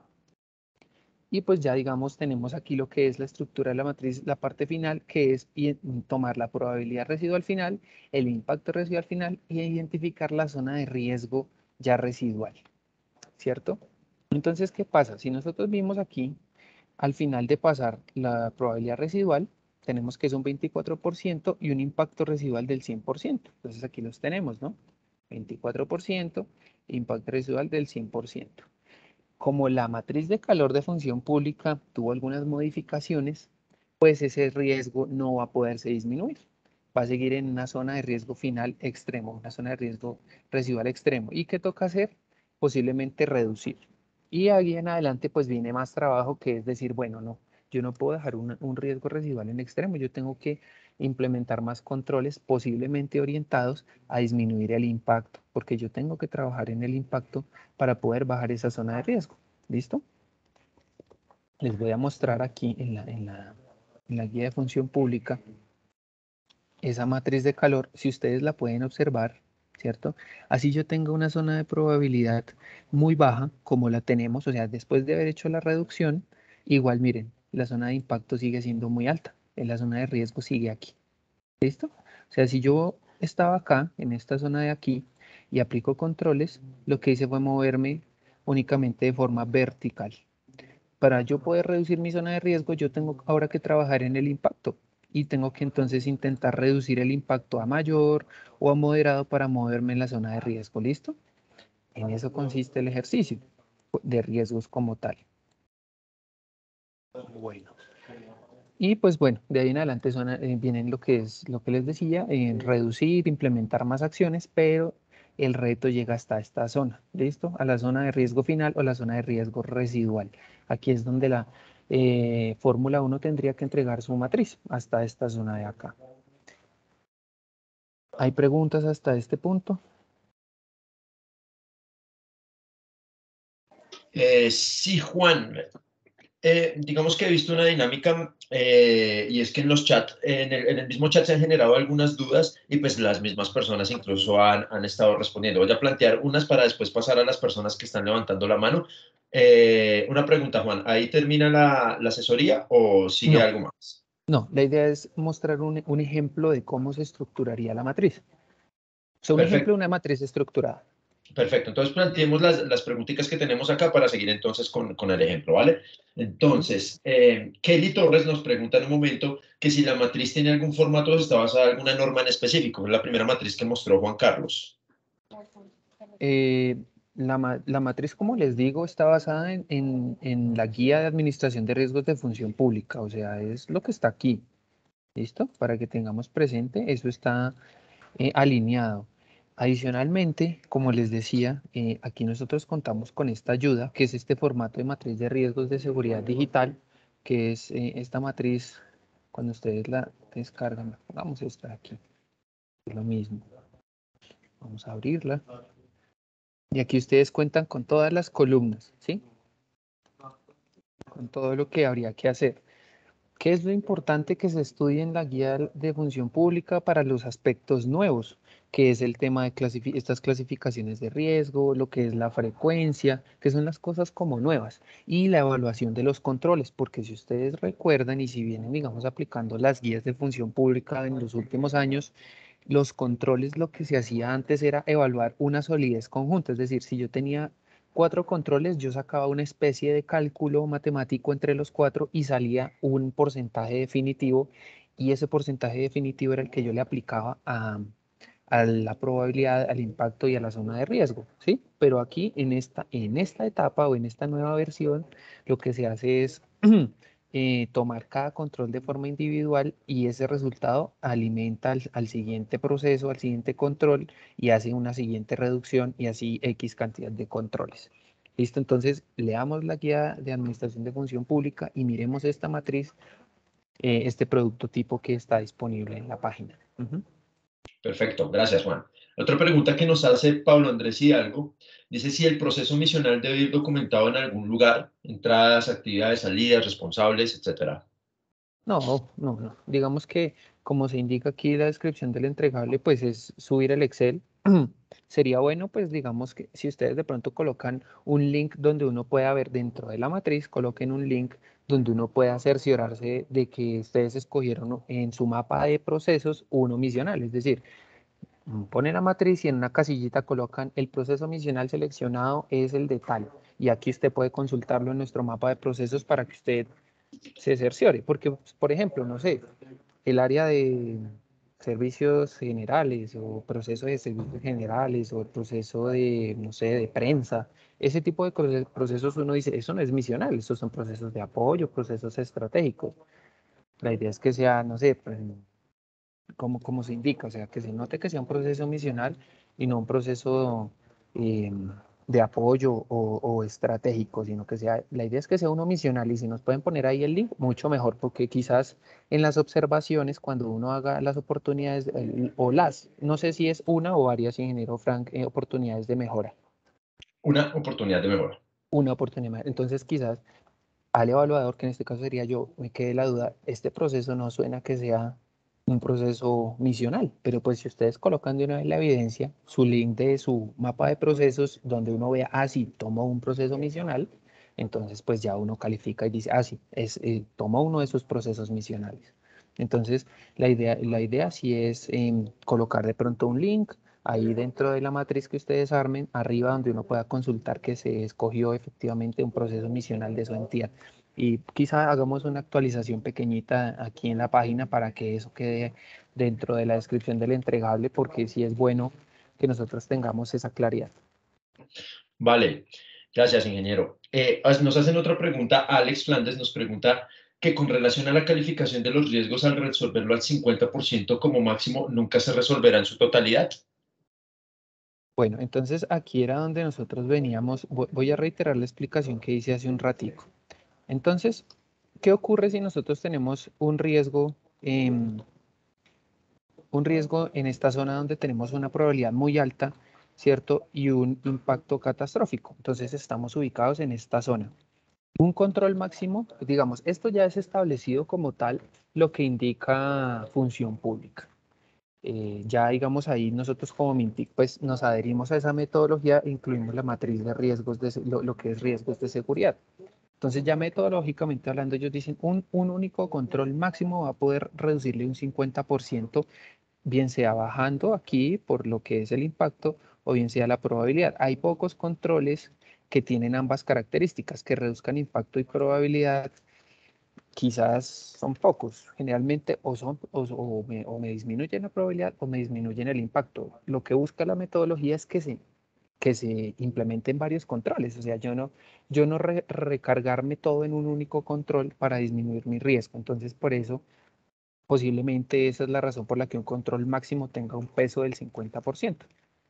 B: Y pues ya digamos tenemos aquí lo que es la estructura de la matriz, la parte final, que es tomar la probabilidad residual final, el impacto residual final y identificar la zona de riesgo ya residual, ¿cierto? Entonces, ¿qué pasa? Si nosotros vimos aquí, al final de pasar la probabilidad residual, tenemos que es un veinticuatro por ciento y un impacto residual del cien por ciento. Entonces aquí los tenemos, ¿no? veinticuatro por ciento, impacto residual del cien por ciento. Como la matriz de calor de función pública tuvo algunas modificaciones, pues ese riesgo no va a poderse disminuir. Va a seguir en una zona de riesgo final extremo, una zona de riesgo residual extremo. ¿Y qué toca hacer? Posiblemente reducir. Y ahí en adelante pues viene más trabajo, que es decir, bueno, no, yo no puedo dejar un, un riesgo residual en extremo, yo tengo que implementar más controles posiblemente orientados a disminuir el impacto, porque yo tengo que trabajar en el impacto para poder bajar esa zona de riesgo. ¿Listo? Les voy a mostrar aquí en la, en la, en la guía de función pública esa matriz de calor, si ustedes la pueden observar, ¿cierto? Así yo tengo una zona de probabilidad muy baja, como la tenemos, o sea, después de haber hecho la reducción, igual miren, la zona de impacto sigue siendo muy alta, en la zona de riesgo sigue aquí. ¿Listo? O sea, si yo estaba acá, en esta zona de aquí, y aplico controles, lo que hice fue moverme únicamente de forma vertical. Para yo poder reducir mi zona de riesgo, yo tengo ahora que trabajar en el impacto y tengo que entonces intentar reducir el impacto a mayor o a moderado para moverme en la zona de riesgo. ¿Listo? En eso consiste el ejercicio de riesgos como tal. Bueno. Y pues bueno, de ahí en adelante son, eh, vienen lo que es lo que les decía, en reducir, implementar más acciones, pero el reto llega hasta esta zona, ¿listo? A la zona de riesgo final o la zona de riesgo residual. Aquí es donde la eh, Fórmula uno tendría que entregar su matriz, hasta esta zona de acá. ¿Hay preguntas hasta este punto?
A: Eh, sí, Juan. Eh, digamos que he visto una dinámica eh, y es que en los chats, en el, en el mismo chat se han generado algunas dudas y pues las mismas personas incluso han, han estado respondiendo. Voy a plantear unas para después pasar a las personas que están levantando la mano. Eh, una pregunta, Juan, ¿ahí termina la, la asesoría o sigue
B: No,
A: algo más?
B: no, la idea es mostrar un, un ejemplo de cómo se estructuraría la matriz. O sea, un ejemplo
A: Perfecto.
B: de una matriz estructurada.
A: Perfecto, entonces planteemos las, las preguntitas que tenemos acá para seguir entonces con, con el ejemplo, ¿vale?
B: ¿Sí?
A: Entonces, eh, Kelly Torres nos pregunta en un momento que si la matriz tiene algún formato o está basada en alguna norma en específico, es la primera matriz que mostró Juan Carlos.
B: Eh, la, ma- la matriz, como les digo, está basada en, en- en la guía de administración de riesgos de función pública, o sea, es lo que está aquí, ¿listo? Para que tengamos presente, eso está eh, alineado. Adicionalmente, como les decía, eh, aquí nosotros contamos con esta ayuda, que es este formato de matriz de riesgos de seguridad digital, que es eh, esta matriz, cuando ustedes la descargan, vamos a estar aquí, es lo mismo. Vamos a abrirla. Y aquí ustedes cuentan con todas las columnas, ¿sí? Con todo lo que habría que hacer. ¿Qué es lo importante que se estudie en la guía de función pública para los aspectos nuevos? Que es el tema de clasifi- estas clasificaciones de riesgo, lo que es la frecuencia, que son las cosas como nuevas, y la evaluación de los controles, porque si ustedes recuerdan y si vienen, digamos, aplicando las guías de función pública en los últimos años, los controles, lo que se hacía antes era evaluar una solidez conjunta, es decir, si yo tenía cuatro controles, yo sacaba una especie de cálculo matemático entre los cuatro y salía un porcentaje definitivo, y ese porcentaje definitivo era el que yo le aplicaba a, a la probabilidad, al impacto y a la zona de riesgo, ¿sí? Pero aquí en esta, en esta etapa o en esta nueva versión, lo que se hace es eh, tomar cada control de forma individual y ese resultado alimenta al, al siguiente proceso, al siguiente control y hace una siguiente reducción y así X cantidad de controles. Listo, entonces leamos la guía de administración de función pública y miremos esta matriz, eh, este producto tipo que está disponible en la página. Uh-huh.
A: Perfecto, gracias Juan. Otra pregunta que nos hace Pablo Andrés Hidalgo, dice si el proceso misional debe ir documentado en algún lugar, entradas, actividades, salidas, responsables, etcétera.
B: No, no, no. Digamos que como se indica aquí la descripción del entregable, pues es subir el Excel. Sería bueno, pues digamos que si ustedes de pronto colocan un link donde uno pueda ver dentro de la matriz, coloquen un link donde uno pueda cerciorarse de que ustedes escogieron en su mapa de procesos uno misional. Es decir, ponen la matriz y en una casillita colocan el proceso misional seleccionado es el de tal. Y aquí usted puede consultarlo en nuestro mapa de procesos para que usted se cerciore, porque, pues, por ejemplo, no sé, el área de servicios generales o proceso de servicios generales o el proceso de, no sé, de prensa, ese tipo de procesos uno dice, eso no es misional, esos son procesos de apoyo, procesos estratégicos. La idea es que sea, no sé, pues, como, como se indica, o sea, que se note que sea un proceso misional y no un proceso eh, de apoyo o, o estratégico, sino que sea, la idea es que sea uno misional y si nos pueden poner ahí el link, mucho mejor, porque quizás en las observaciones, cuando uno haga las oportunidades el, o las, no sé si es una o varias, ingeniero Frank, eh, oportunidades de mejora.
A: Una oportunidad de mejora.
B: Una oportunidad. Entonces quizás al evaluador, que en este caso sería yo, me quede la duda, este proceso no suena que sea un proceso misional, pero pues si ustedes colocan de una vez la evidencia, su link de su mapa de procesos, donde uno vea, ah, sí, tomó un proceso misional, entonces pues ya uno califica y dice, ah, sí, es, eh, tomó uno de esos procesos misionales. Entonces, la idea, la idea sí es eh, colocar de pronto un link ahí dentro de la matriz que ustedes armen, arriba donde uno pueda consultar que se escogió efectivamente un proceso misional de su entidad. Y quizá hagamos una actualización pequeñita aquí en la página para que eso quede dentro de la descripción del entregable, porque sí es bueno que nosotros tengamos esa claridad.
A: Vale, gracias, ingeniero. Eh, nos hacen otra pregunta. Alex Flandes nos pregunta que con relación a la calificación de los riesgos al resolverlo al cincuenta por ciento como máximo, nunca se resolverá en su totalidad.
B: Bueno, entonces aquí era donde nosotros veníamos. Voy a reiterar la explicación que hice hace un ratico. Entonces, ¿qué ocurre si nosotros tenemos un riesgo, eh, un riesgo en esta zona donde tenemos una probabilidad muy alta, ¿cierto? Y un impacto catastrófico. Entonces, estamos ubicados en esta zona. Un control máximo, digamos, esto ya es establecido como tal, lo que indica función pública. Eh, ya digamos ahí nosotros como Mintic pues nos adherimos a esa metodología, incluimos la matriz de riesgos, de lo, lo que es riesgos de seguridad. Entonces ya metodológicamente hablando, ellos dicen un, un único control máximo va a poder reducirle un cincuenta por ciento, bien sea bajando aquí por lo que es el impacto o bien sea la probabilidad. Hay pocos controles que tienen ambas características, que reduzcan impacto y probabilidad. Quizás son pocos, generalmente o, son, o, o, me, o me disminuyen la probabilidad o me disminuyen el impacto. Lo que busca la metodología es que se, que se implementen varios controles, o sea, yo no, yo no re, recargarme todo en un único control para disminuir mi riesgo. Entonces, por eso, posiblemente esa es la razón por la que un control máximo tenga un peso del cincuenta por ciento.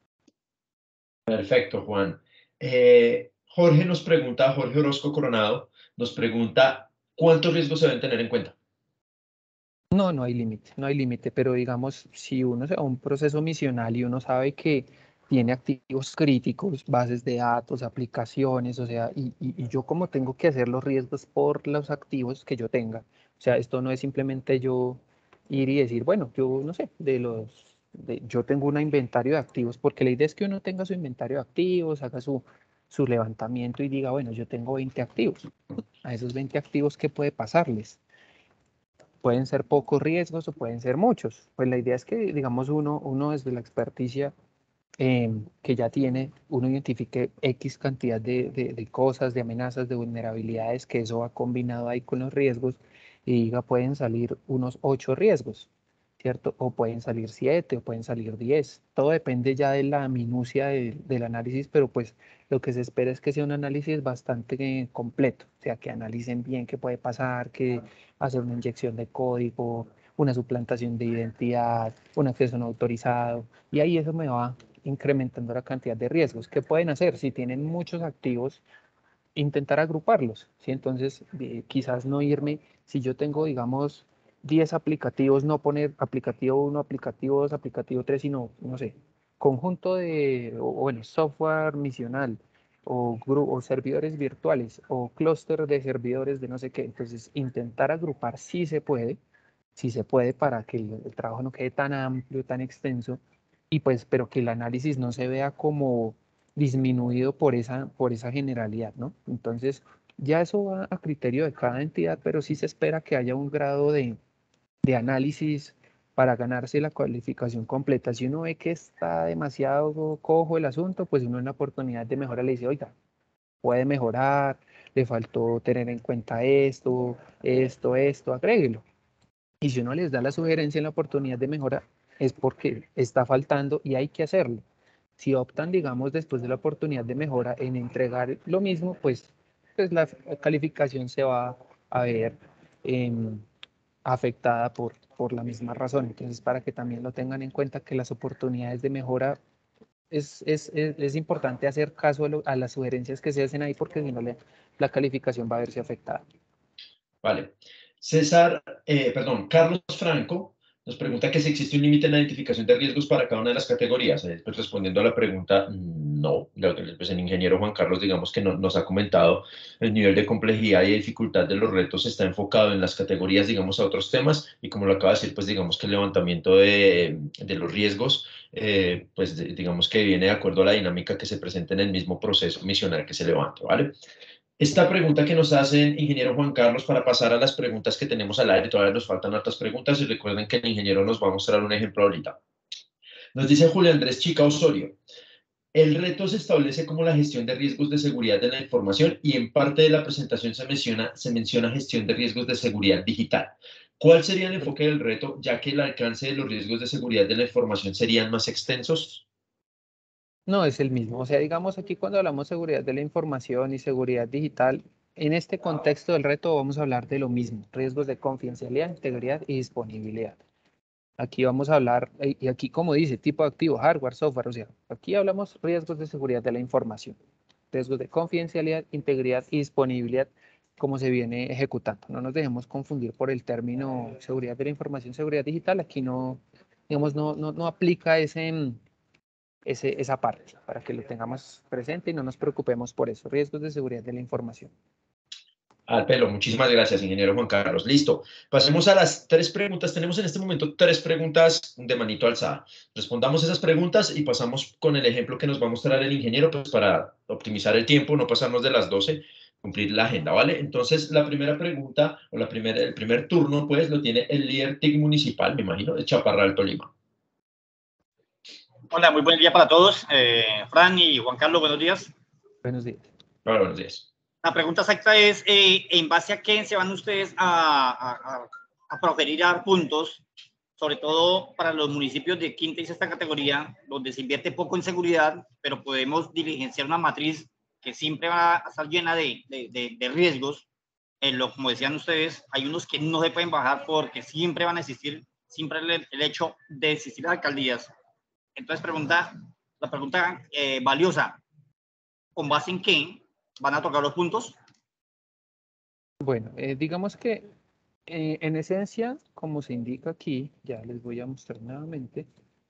A: Perfecto, Juan. Eh, Jorge nos pregunta, Jorge Orozco Coronado, nos pregunta, ¿cuántos riesgos se deben tener en cuenta?
B: No, no hay límite, no hay límite, pero digamos, si uno se va a un proceso misional y uno sabe que tiene activos críticos, bases de datos, aplicaciones, o sea, y, y, y yo como tengo que hacer los riesgos por los activos que yo tenga, o sea, esto no es simplemente yo ir y decir, bueno, yo no sé, de los, de, yo tengo un inventario de activos, porque la idea es que uno tenga su inventario de activos, haga su, su levantamiento y diga, bueno, yo tengo veinte activos, a esos veinte activos, ¿qué puede pasarles? Pueden ser pocos riesgos o pueden ser muchos. Pues la idea es que, digamos, uno, uno desde la experticia eh, que ya tiene, uno identifique X cantidad de, de, de cosas, de amenazas, de vulnerabilidades, que eso va combinado ahí con los riesgos y diga, pueden salir unos ocho riesgos. ¿cierto? O pueden salir siete o pueden salir diez. Todo depende ya de la minucia de- del análisis, pero pues lo que se espera es que sea un análisis bastante eh, completo, o sea, que analicen bien qué puede pasar, que hacer una inyección de código, una suplantación de identidad, un acceso no autorizado, y ahí eso me va incrementando la cantidad de riesgos. ¿Qué pueden hacer? Si tienen muchos activos, intentar agruparlos, ¿sí? Entonces, eh, quizás no irme, si yo tengo, digamos, diez aplicativos, no poner aplicativo uno, aplicativo dos, aplicativo tres, sino, no sé, conjunto de, o, o bueno, software misional, o, gru- o servidores virtuales, o clúster de servidores de no sé qué. Entonces, intentar agrupar sí se puede, sí se puede para que el, el trabajo no quede tan amplio, tan extenso, y pues, pero que el análisis no se vea como disminuido por esa, por esa generalidad, ¿no? Entonces, ya eso va a criterio de cada entidad, pero sí se espera que haya un grado de, de análisis para ganarse la cualificación completa. Si uno ve que está demasiado cojo el asunto, pues uno en la oportunidad de mejora le dice, oiga, puede mejorar, le faltó tener en cuenta esto, esto, esto, agréguelo. Y si uno les da la sugerencia en la oportunidad de mejora, es porque está faltando y hay que hacerlo. Si optan, digamos, después de la oportunidad de mejora en entregar lo mismo, pues, pues la calificación se va a ver eh, afectada por, por la misma razón. Entonces, para que también lo tengan en cuenta que las oportunidades de mejora es, es, es, es importante hacer caso a, lo, a, las sugerencias que se hacen ahí porque si no le, la calificación va a verse afectada.
A: Vale. César, eh, perdón, Carlos Franco nos pregunta que si existe un límite en la identificación de riesgos para cada una de las categorías. Eh, pues respondiendo a la pregunta, no. Pues el ingeniero Juan Carlos, digamos que no, nos ha comentado el nivel de complejidad y dificultad de los retos está enfocado en las categorías, digamos, a otros temas. Y como lo acaba de decir, pues digamos que el levantamiento de, de los riesgos, eh, pues de, digamos que viene de acuerdo a la dinámica que se presenta en el mismo proceso misional que se levanta, ¿vale? Esta pregunta que nos hacen, ingeniero Juan Carlos, para pasar a las preguntas que tenemos al aire, todavía nos faltan otras preguntas y recuerden que el ingeniero nos va a mostrar un ejemplo ahorita. Nos dice Julio Andrés Chica Osorio, el reto se establece como la gestión de riesgos de seguridad de la información y en parte de la presentación se menciona, se menciona gestión de riesgos de seguridad digital. ¿Cuál sería el enfoque del reto, ya que el alcance de los riesgos de seguridad de la información serían más extensos?
B: No, es el mismo. O sea, digamos aquí cuando hablamos de seguridad de la información y seguridad digital, en este contexto del reto vamos a hablar de lo mismo, riesgos de confidencialidad, integridad y disponibilidad. Aquí vamos a hablar, eh, y aquí como dice, tipo de activo, hardware, software, o sea, aquí hablamos riesgos de seguridad de la información, riesgos de confidencialidad, integridad y disponibilidad, como se viene ejecutando. No nos dejemos confundir por el término seguridad de la información, seguridad digital, aquí no, digamos, no, no, no aplica ese mm, ese, esa parte, para que lo tengamos presente y no nos preocupemos por eso. Riesgos de seguridad de la información.
A: Al pelo, muchísimas gracias, ingeniero Juan Carlos. Listo. Pasemos a las tres preguntas. Tenemos en este momento tres preguntas de manito alzada. Respondamos esas preguntas y pasamos con el ejemplo que nos va a mostrar el ingeniero, pues para optimizar el tiempo, no pasarnos de las doce, cumplir la agenda, ¿vale? Entonces, la primera pregunta, o la primera, el primer turno, pues, lo tiene el líder T I C municipal, me imagino, de Chaparral, Tolima.
C: Hola, muy buen día para todos. Eh, Fran y Juan Carlos, buenos días.
B: Buenos días.
A: Hola, buenos días.
C: La pregunta exacta es, eh, ¿en base a qué se van ustedes a, a, a proferir a dar puntos, sobre todo para los municipios de quinta y sexta categoría, donde se invierte poco en seguridad, pero podemos diligenciar una matriz que siempre va a estar llena de, de, de, de riesgos? En lo, como decían ustedes, hay unos que no se pueden bajar porque siempre van a existir, siempre el, el hecho de existir alcaldías. Entonces, pregunta, la pregunta eh, valiosa, ¿con base en qué van a tocar los puntos?
B: Bueno, eh, digamos que eh, en esencia, como se indica aquí, ya les voy a mostrar nuevamente,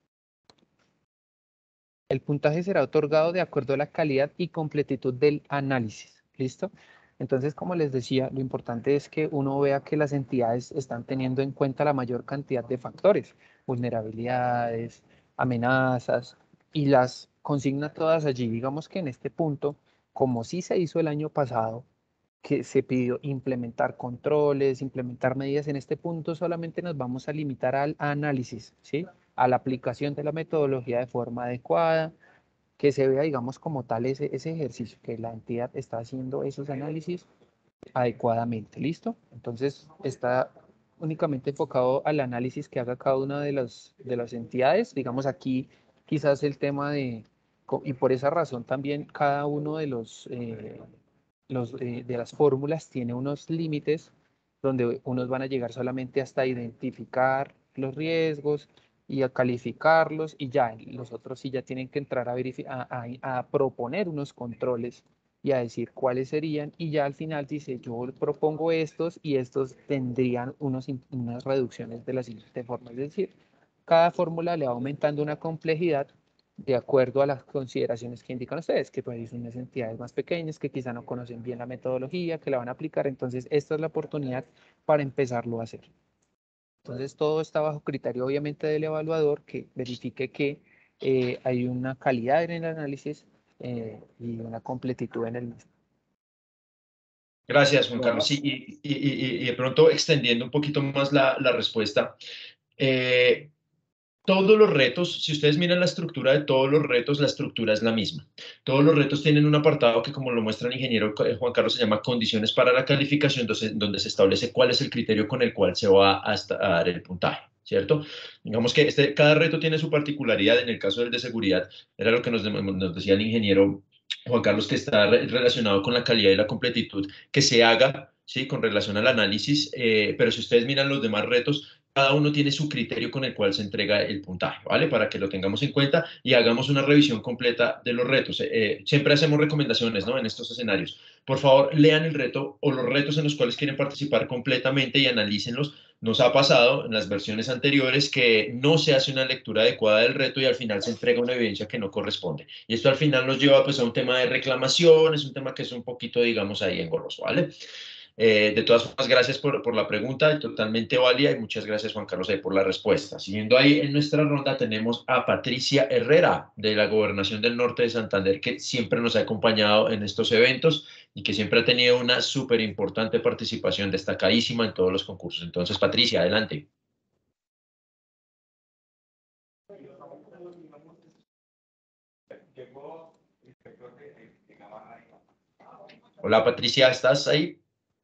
B: el puntaje será otorgado de acuerdo a la calidad y completitud del análisis. ¿Listo? Entonces, como les decía, lo importante es que uno vea que las entidades están teniendo en cuenta la mayor cantidad de factores, vulnerabilidades, amenazas, y las consigna todas allí. Digamos que en este punto, como sí se hizo el año pasado, que se pidió implementar controles, implementar medidas, en este punto solamente nos vamos a limitar al análisis, ¿sí? A la aplicación de la metodología de forma adecuada, que se vea, digamos, como tal ese, ese ejercicio, que la entidad está haciendo esos análisis adecuadamente. ¿Listo? Entonces, está únicamente enfocado al análisis que haga cada una de las, de las entidades. Digamos aquí quizás el tema de, y por esa razón también cada uno de los, eh, los eh, de las fórmulas tiene unos límites donde unos van a llegar solamente hasta identificar los riesgos y a calificarlos, y ya los otros sí ya tienen que entrar a, a, a, a proponer unos controles y a decir cuáles serían, y ya al final dice, yo propongo estos y estos tendrían unos, unas reducciones de la siguiente forma. Es decir, cada fórmula le va aumentando una complejidad de acuerdo a las consideraciones que indican ustedes, que pues son unas entidades más pequeñas que quizá no conocen bien la metodología, que la van a aplicar. Entonces esta es la oportunidad para empezarlo a hacer. Entonces todo está bajo criterio obviamente del evaluador, que verifique que eh, hay una calidad en el análisis eh, y una completitud en el mismo.
A: Gracias, Juan Carlos. Sí, y, y, y, y de pronto extendiendo un poquito más la, la respuesta, eh, todos los retos, si ustedes miran la estructura de todos los retos, la estructura es la misma. Todos los retos tienen un apartado que, como lo muestra el ingeniero Juan Carlos, se llama condiciones para la calificación, donde, donde se establece cuál es el criterio con el cual se va a, a dar el puntaje, ¿cierto? Digamos que este, cada reto tiene su particularidad. En el caso del de seguridad, era lo que nos, nos decía el ingeniero Juan Carlos, que está re relacionado con la calidad y la completitud que se haga, ¿sí? Con relación al análisis, eh, pero si ustedes miran los demás retos, cada uno tiene su criterio con el cual se entrega el puntaje, ¿vale? Para que lo tengamos en cuenta y hagamos una revisión completa de los retos. Eh, siempre hacemos recomendaciones, ¿no? En estos escenarios. Por favor, lean el reto o los retos en los cuales quieren participar completamente y analícenlos. Nos ha pasado en las versiones anteriores que no se hace una lectura adecuada del reto y al final se entrega una evidencia que no corresponde. Y esto al final nos lleva pues a un tema de reclamación, es un tema que es un poquito, digamos, ahí engorroso, ¿vale? Eh, de todas formas, gracias por, por la pregunta, totalmente válida, y muchas gracias, Juan Carlos, ahí por la respuesta. Siguiendo ahí en nuestra ronda, tenemos a Patricia Herrera, de la Gobernación del Norte de Santander, que siempre nos ha acompañado en estos eventos y que siempre ha tenido una súper importante participación, destacadísima en todos los concursos. Entonces, Patricia, adelante. Hola, Patricia, ¿estás ahí?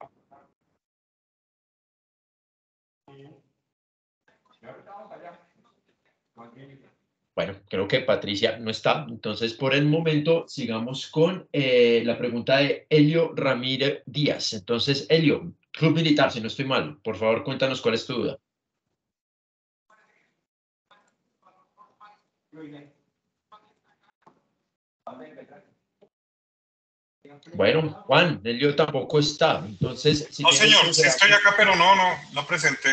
A: Bueno, creo que Patricia no está. Entonces, por el momento, sigamos con eh, la pregunta de Elio Ramírez Díaz. Entonces, Elio, Club Militar, si no estoy mal, por favor, cuéntanos cuál es tu duda. Bueno, Juan, Elio tampoco está. Entonces,
D: si no, señor, sí estoy acá, pero no, no, no presenté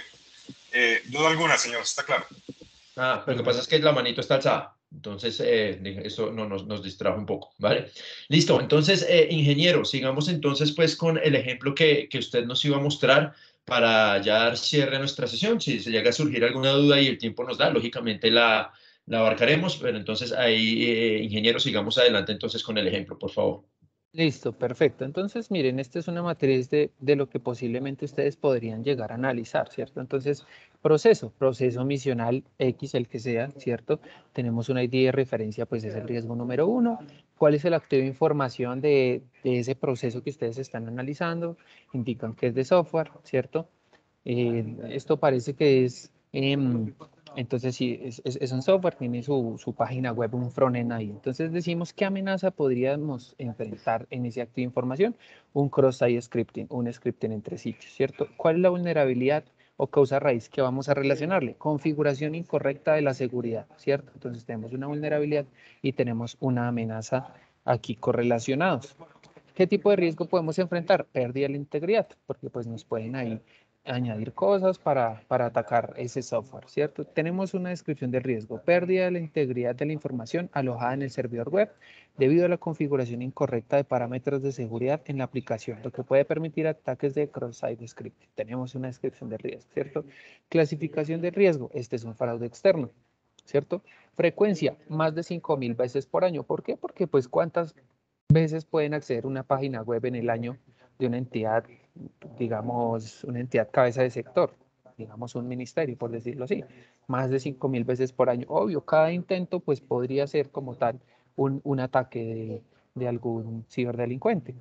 D: eh, duda alguna, señor, está claro.
A: Ah, pero lo que pasa es que la manito está alzada. Entonces, eh, eso no, nos, nos distrajo un poco, ¿vale? Listo, entonces, eh, ingeniero, sigamos entonces pues con el ejemplo que, que usted nos iba a mostrar para ya dar cierre a nuestra sesión. Si se llega a surgir alguna duda y el tiempo nos da, lógicamente la, la abarcaremos, pero entonces ahí, eh, ingeniero, sigamos adelante entonces con el ejemplo, por favor.
B: Listo, perfecto. Entonces, miren, esta es una matriz de, de lo que posiblemente ustedes podrían llegar a analizar, ¿cierto? Entonces, proceso, proceso misional X, el que sea, ¿cierto? Tenemos una I D de referencia, pues es el riesgo número uno. ¿Cuál es el activo de información de, de ese proceso que ustedes están analizando? Indican que es de software, ¿cierto? Eh, esto parece que es... Eh, Entonces, sí, es, es, es un software, tiene su, su página web, un frontend ahí. Entonces, decimos qué amenaza podríamos enfrentar en ese acto de información. Un cross-site scripting, un scripting entre sitios, ¿cierto? ¿Cuál es la vulnerabilidad o causa raíz que vamos a relacionarle? Configuración incorrecta de la seguridad, ¿cierto? Entonces, tenemos una vulnerabilidad y tenemos una amenaza aquí correlacionados. ¿Qué tipo de riesgo podemos enfrentar? Pérdida de la integridad, porque pues nos pueden ahí añadir cosas para, para atacar ese software, ¿cierto? Tenemos una descripción del riesgo, pérdida de la integridad de la información alojada en el servidor web debido a la configuración incorrecta de parámetros de seguridad en la aplicación, lo que puede permitir ataques de cross-site scripting. Tenemos una descripción del riesgo, ¿cierto? Clasificación de riesgo, este es un fraude externo, ¿cierto? Frecuencia, más de cinco mil veces por año. ¿Por qué? Porque pues cuántas veces pueden acceder a una página web en el año de una entidad, digamos, una entidad cabeza de sector, digamos un ministerio, por decirlo así, más de cinco mil veces por año. Obvio, cada intento pues podría ser como tal un, un ataque de, de algún ciberdelincuente.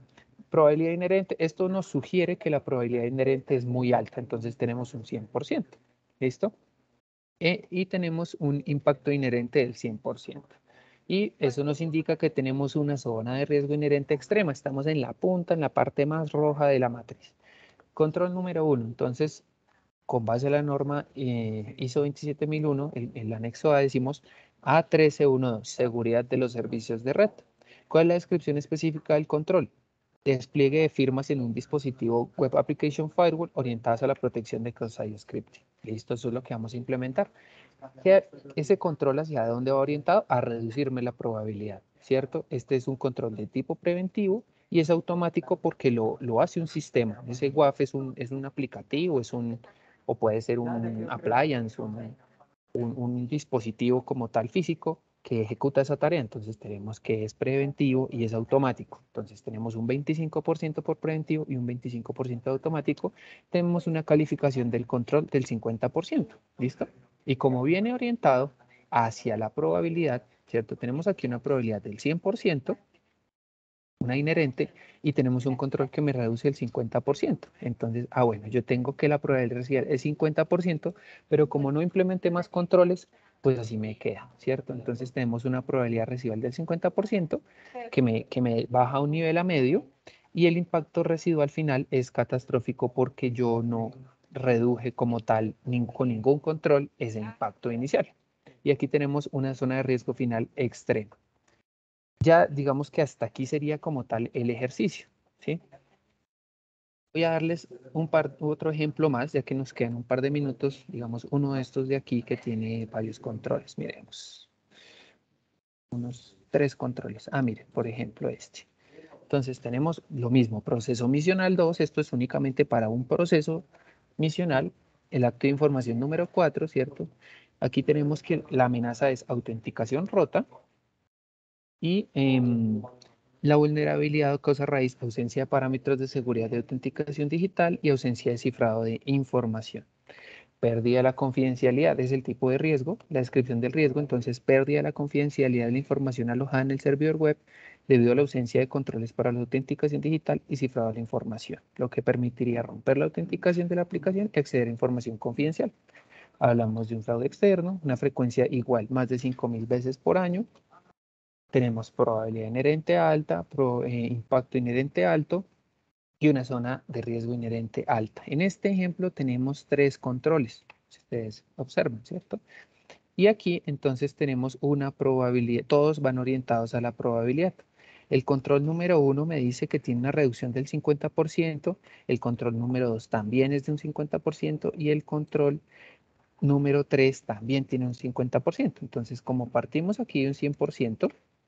B: Probabilidad inherente, esto nos sugiere que la probabilidad inherente es muy alta, entonces tenemos un cien por ciento. ¿Listo? E, y tenemos un impacto inherente del cien por ciento. Y eso nos indica que tenemos una zona de riesgo inherente extrema. Estamos en la punta, en la parte más roja de la matriz. Control número uno. Entonces, con base a la norma eh, I S O veintisiete mil uno, el, el anexo A, decimos A trece punto doce, seguridad de los servicios de red. ¿Cuál es la descripción específica del control? Despliegue de firmas en un dispositivo Web Application Firewall orientadas a la protección de cross-site scripting. Listo, eso es lo que vamos a implementar. Ese control hacia dónde va orientado a reducirme la probabilidad, ¿cierto? Este es un control de tipo preventivo y es automático porque lo, lo hace un sistema. Ese W A F es un, es un aplicativo, es un, o puede ser un appliance, un, un, un dispositivo como tal físico que ejecuta esa tarea. Entonces tenemos que es preventivo y es automático. Entonces tenemos un veinticinco por ciento por preventivo y un veinticinco por ciento automático. Tenemos una calificación del control del cincuenta por ciento. ¿Listo? Y como viene orientado hacia la probabilidad, ¿cierto? Tenemos aquí una probabilidad del cien por ciento, una inherente, y tenemos un control que me reduce el cincuenta por ciento. Entonces, ah, bueno, yo tengo que la probabilidad de recibir es cincuenta por ciento, pero como no implementé más controles, pues así me queda, ¿cierto? Entonces tenemos una probabilidad residual del cincuenta por ciento que me, que me baja a un nivel a medio, y el impacto residual final es catastrófico porque yo no reduje como tal nin- con ningún control ese impacto inicial. Y aquí tenemos una zona de riesgo final extrema. Ya digamos que hasta aquí sería como tal el ejercicio, ¿sí? Voy a darles un par, otro ejemplo más, ya que nos quedan un par de minutos, digamos uno de estos de aquí que tiene varios controles, miremos. Unos tres controles. Ah, miren, por ejemplo este. Entonces tenemos lo mismo, proceso misional dos, esto es únicamente para un proceso misional, el acto de información número cuatro, ¿cierto? Aquí tenemos que la amenaza es autenticación rota y eh, la vulnerabilidad o causa raíz, ausencia de parámetros de seguridad de autenticación digital y ausencia de cifrado de información. Pérdida de la confidencialidad es el tipo de riesgo, la descripción del riesgo, entonces pérdida de la confidencialidad de la información alojada en el servidor web debido a la ausencia de controles para la autenticación digital y cifrado de la información, lo que permitiría romper la autenticación de la aplicación y acceder a información confidencial. Hablamos de un fraude externo, una frecuencia igual, más de cinco mil veces por año. Tenemos probabilidad inherente alta, pro, eh, impacto inherente alto y una zona de riesgo inherente alta. En este ejemplo tenemos tres controles, si ustedes observan, ¿cierto? Y aquí entonces tenemos una probabilidad, todos van orientados a la probabilidad. El control número uno me dice que tiene una reducción del cincuenta por ciento, el control número dos también es de un cincuenta por ciento y el control número tres también tiene un cincuenta por ciento. Entonces, como partimos aquí de un cien por ciento,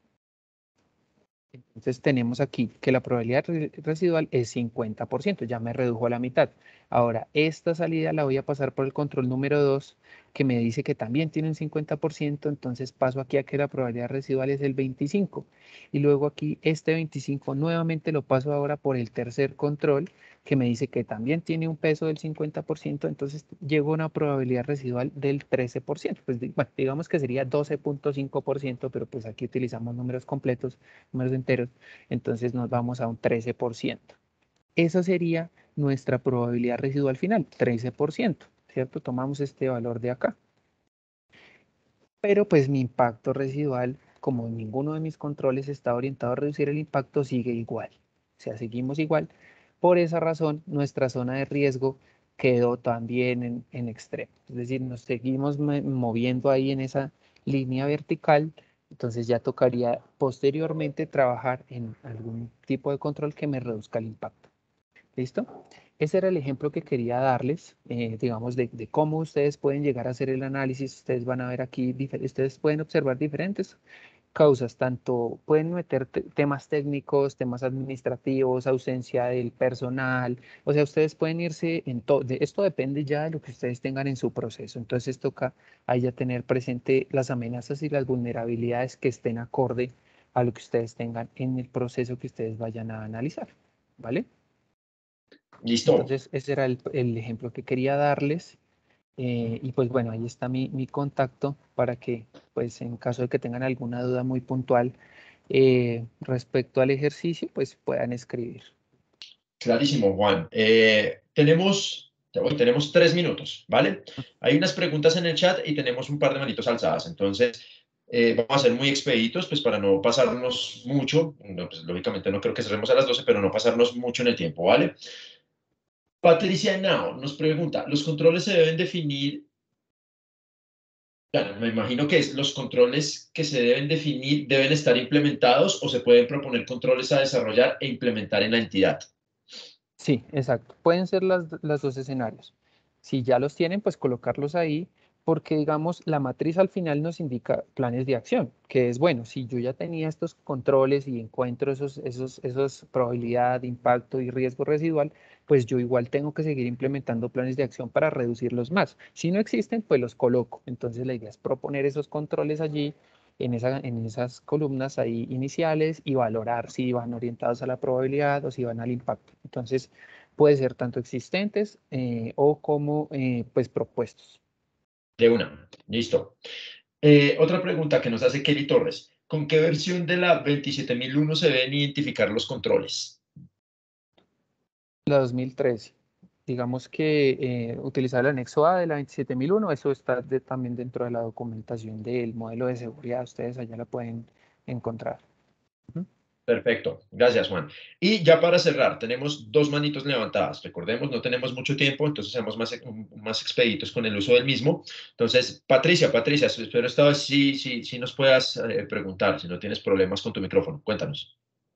B: entonces tenemos aquí que la probabilidad re- residual es cincuenta por ciento, ya me redujo a la mitad. Ahora, esta salida la voy a pasar por el control número dos, que me dice que también tiene un cincuenta por ciento, entonces paso aquí a que la probabilidad residual es el veinticinco. Y luego aquí este veinticinco nuevamente lo paso ahora por el tercer control, que me dice que también tiene un peso del cincuenta por ciento, entonces llego a una probabilidad residual del trece por ciento. Pues di- bueno, digamos que sería doce punto cinco por ciento, pero pues aquí utilizamos números completos, números enteros, entonces nos vamos a un trece por ciento. Esa sería nuestra probabilidad residual final, trece por ciento, ¿cierto? Tomamos este valor de acá. Pero pues mi impacto residual, como ninguno de mis controles está orientado a reducir el impacto, sigue igual. O sea, seguimos igual. Por esa razón, nuestra zona de riesgo quedó también en, en extremo. Es decir, nos seguimos moviendo ahí en esa línea vertical. Entonces ya tocaría posteriormente trabajar en algún tipo de control que me reduzca el impacto. ¿Listo? Ese era el ejemplo que quería darles, eh, digamos, de, de cómo ustedes pueden llegar a hacer el análisis. Ustedes van a ver aquí, ustedes pueden observar diferentes causas, tanto pueden meter te- temas técnicos, temas administrativos, ausencia del personal, o sea, ustedes pueden irse en todo, de, esto depende ya de lo que ustedes tengan en su proceso, entonces toca ahí ya tener presente las amenazas y las vulnerabilidades que estén acorde a lo que ustedes tengan en el proceso que ustedes vayan a analizar, ¿vale?
A: Listo.
B: Entonces, ese era el, el ejemplo que quería darles. Eh, y pues bueno, ahí está mi, mi contacto para que, pues en caso de que tengan alguna duda muy puntual eh, respecto al ejercicio, pues puedan escribir.
A: Clarísimo, Juan. Eh, tenemos, ya voy, tenemos tres minutos, ¿vale? Hay unas preguntas en el chat y tenemos un par de manitos alzadas. Entonces, eh, vamos a ser muy expeditos, pues para no pasarnos mucho. No, pues, lógicamente no creo que cerremos a las doce, pero no pasarnos mucho en el tiempo, ¿vale? Patricia Nao nos pregunta, ¿los controles se deben definir? Claro, me imagino que es, los controles que se deben definir deben estar implementados o se pueden proponer controles a desarrollar e implementar en la entidad.
B: Sí, exacto. Pueden ser las, las dos escenarios. Si ya los tienen, pues colocarlos ahí, porque digamos, la matriz al final nos indica planes de acción, que es bueno, si yo ya tenía estos controles y encuentro esos, esos, esos probabilidad, impacto y riesgo residual, pues yo igual tengo que seguir implementando planes de acción para reducirlos más. Si no existen, pues los coloco. Entonces la idea es proponer esos controles allí en, esa, en esas columnas ahí iniciales y valorar si van orientados a la probabilidad o si van al impacto. Entonces, puede ser tanto existentes eh, o como eh, pues propuestos.
A: De una, listo. Eh, otra pregunta que nos hace Kelly Torres. ¿Con qué versión de la veintisiete mil uno se deben identificar los controles?
B: La dos mil trece. Digamos que eh, utilizar el anexo A de la veintisiete mil uno, eso está de, también dentro de la documentación del modelo de seguridad. Ustedes allá la pueden encontrar. Uh-huh.
A: Perfecto, gracias Juan. Y ya para cerrar, tenemos dos manitos levantadas. Recordemos, no tenemos mucho tiempo, entonces seamos más, más expeditos con el uso del mismo. Entonces, Patricia, Patricia, espero esta vez sí, sí, sí nos puedas eh, preguntar, si no tienes problemas con tu micrófono. Cuéntanos.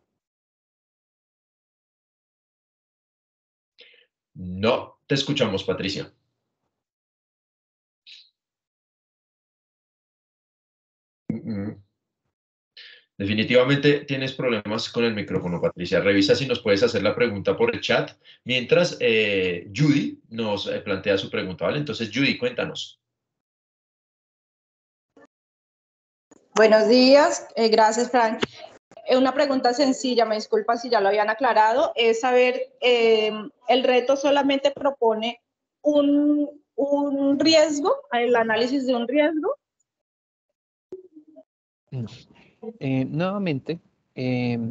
A: No, te escuchamos, Patricia. Mm-mm. Definitivamente tienes problemas con el micrófono, Patricia. Revisa si nos puedes hacer la pregunta por el chat mientras eh, Judy nos eh, plantea su pregunta, ¿vale? Entonces, Judy, cuéntanos.
E: Buenos días, eh, gracias, Frank. Eh, una pregunta sencilla, me disculpa si ya lo habían aclarado, es saber, eh, ¿el reto solamente propone un, un riesgo, el análisis de un riesgo?
B: No. Eh, nuevamente, eh,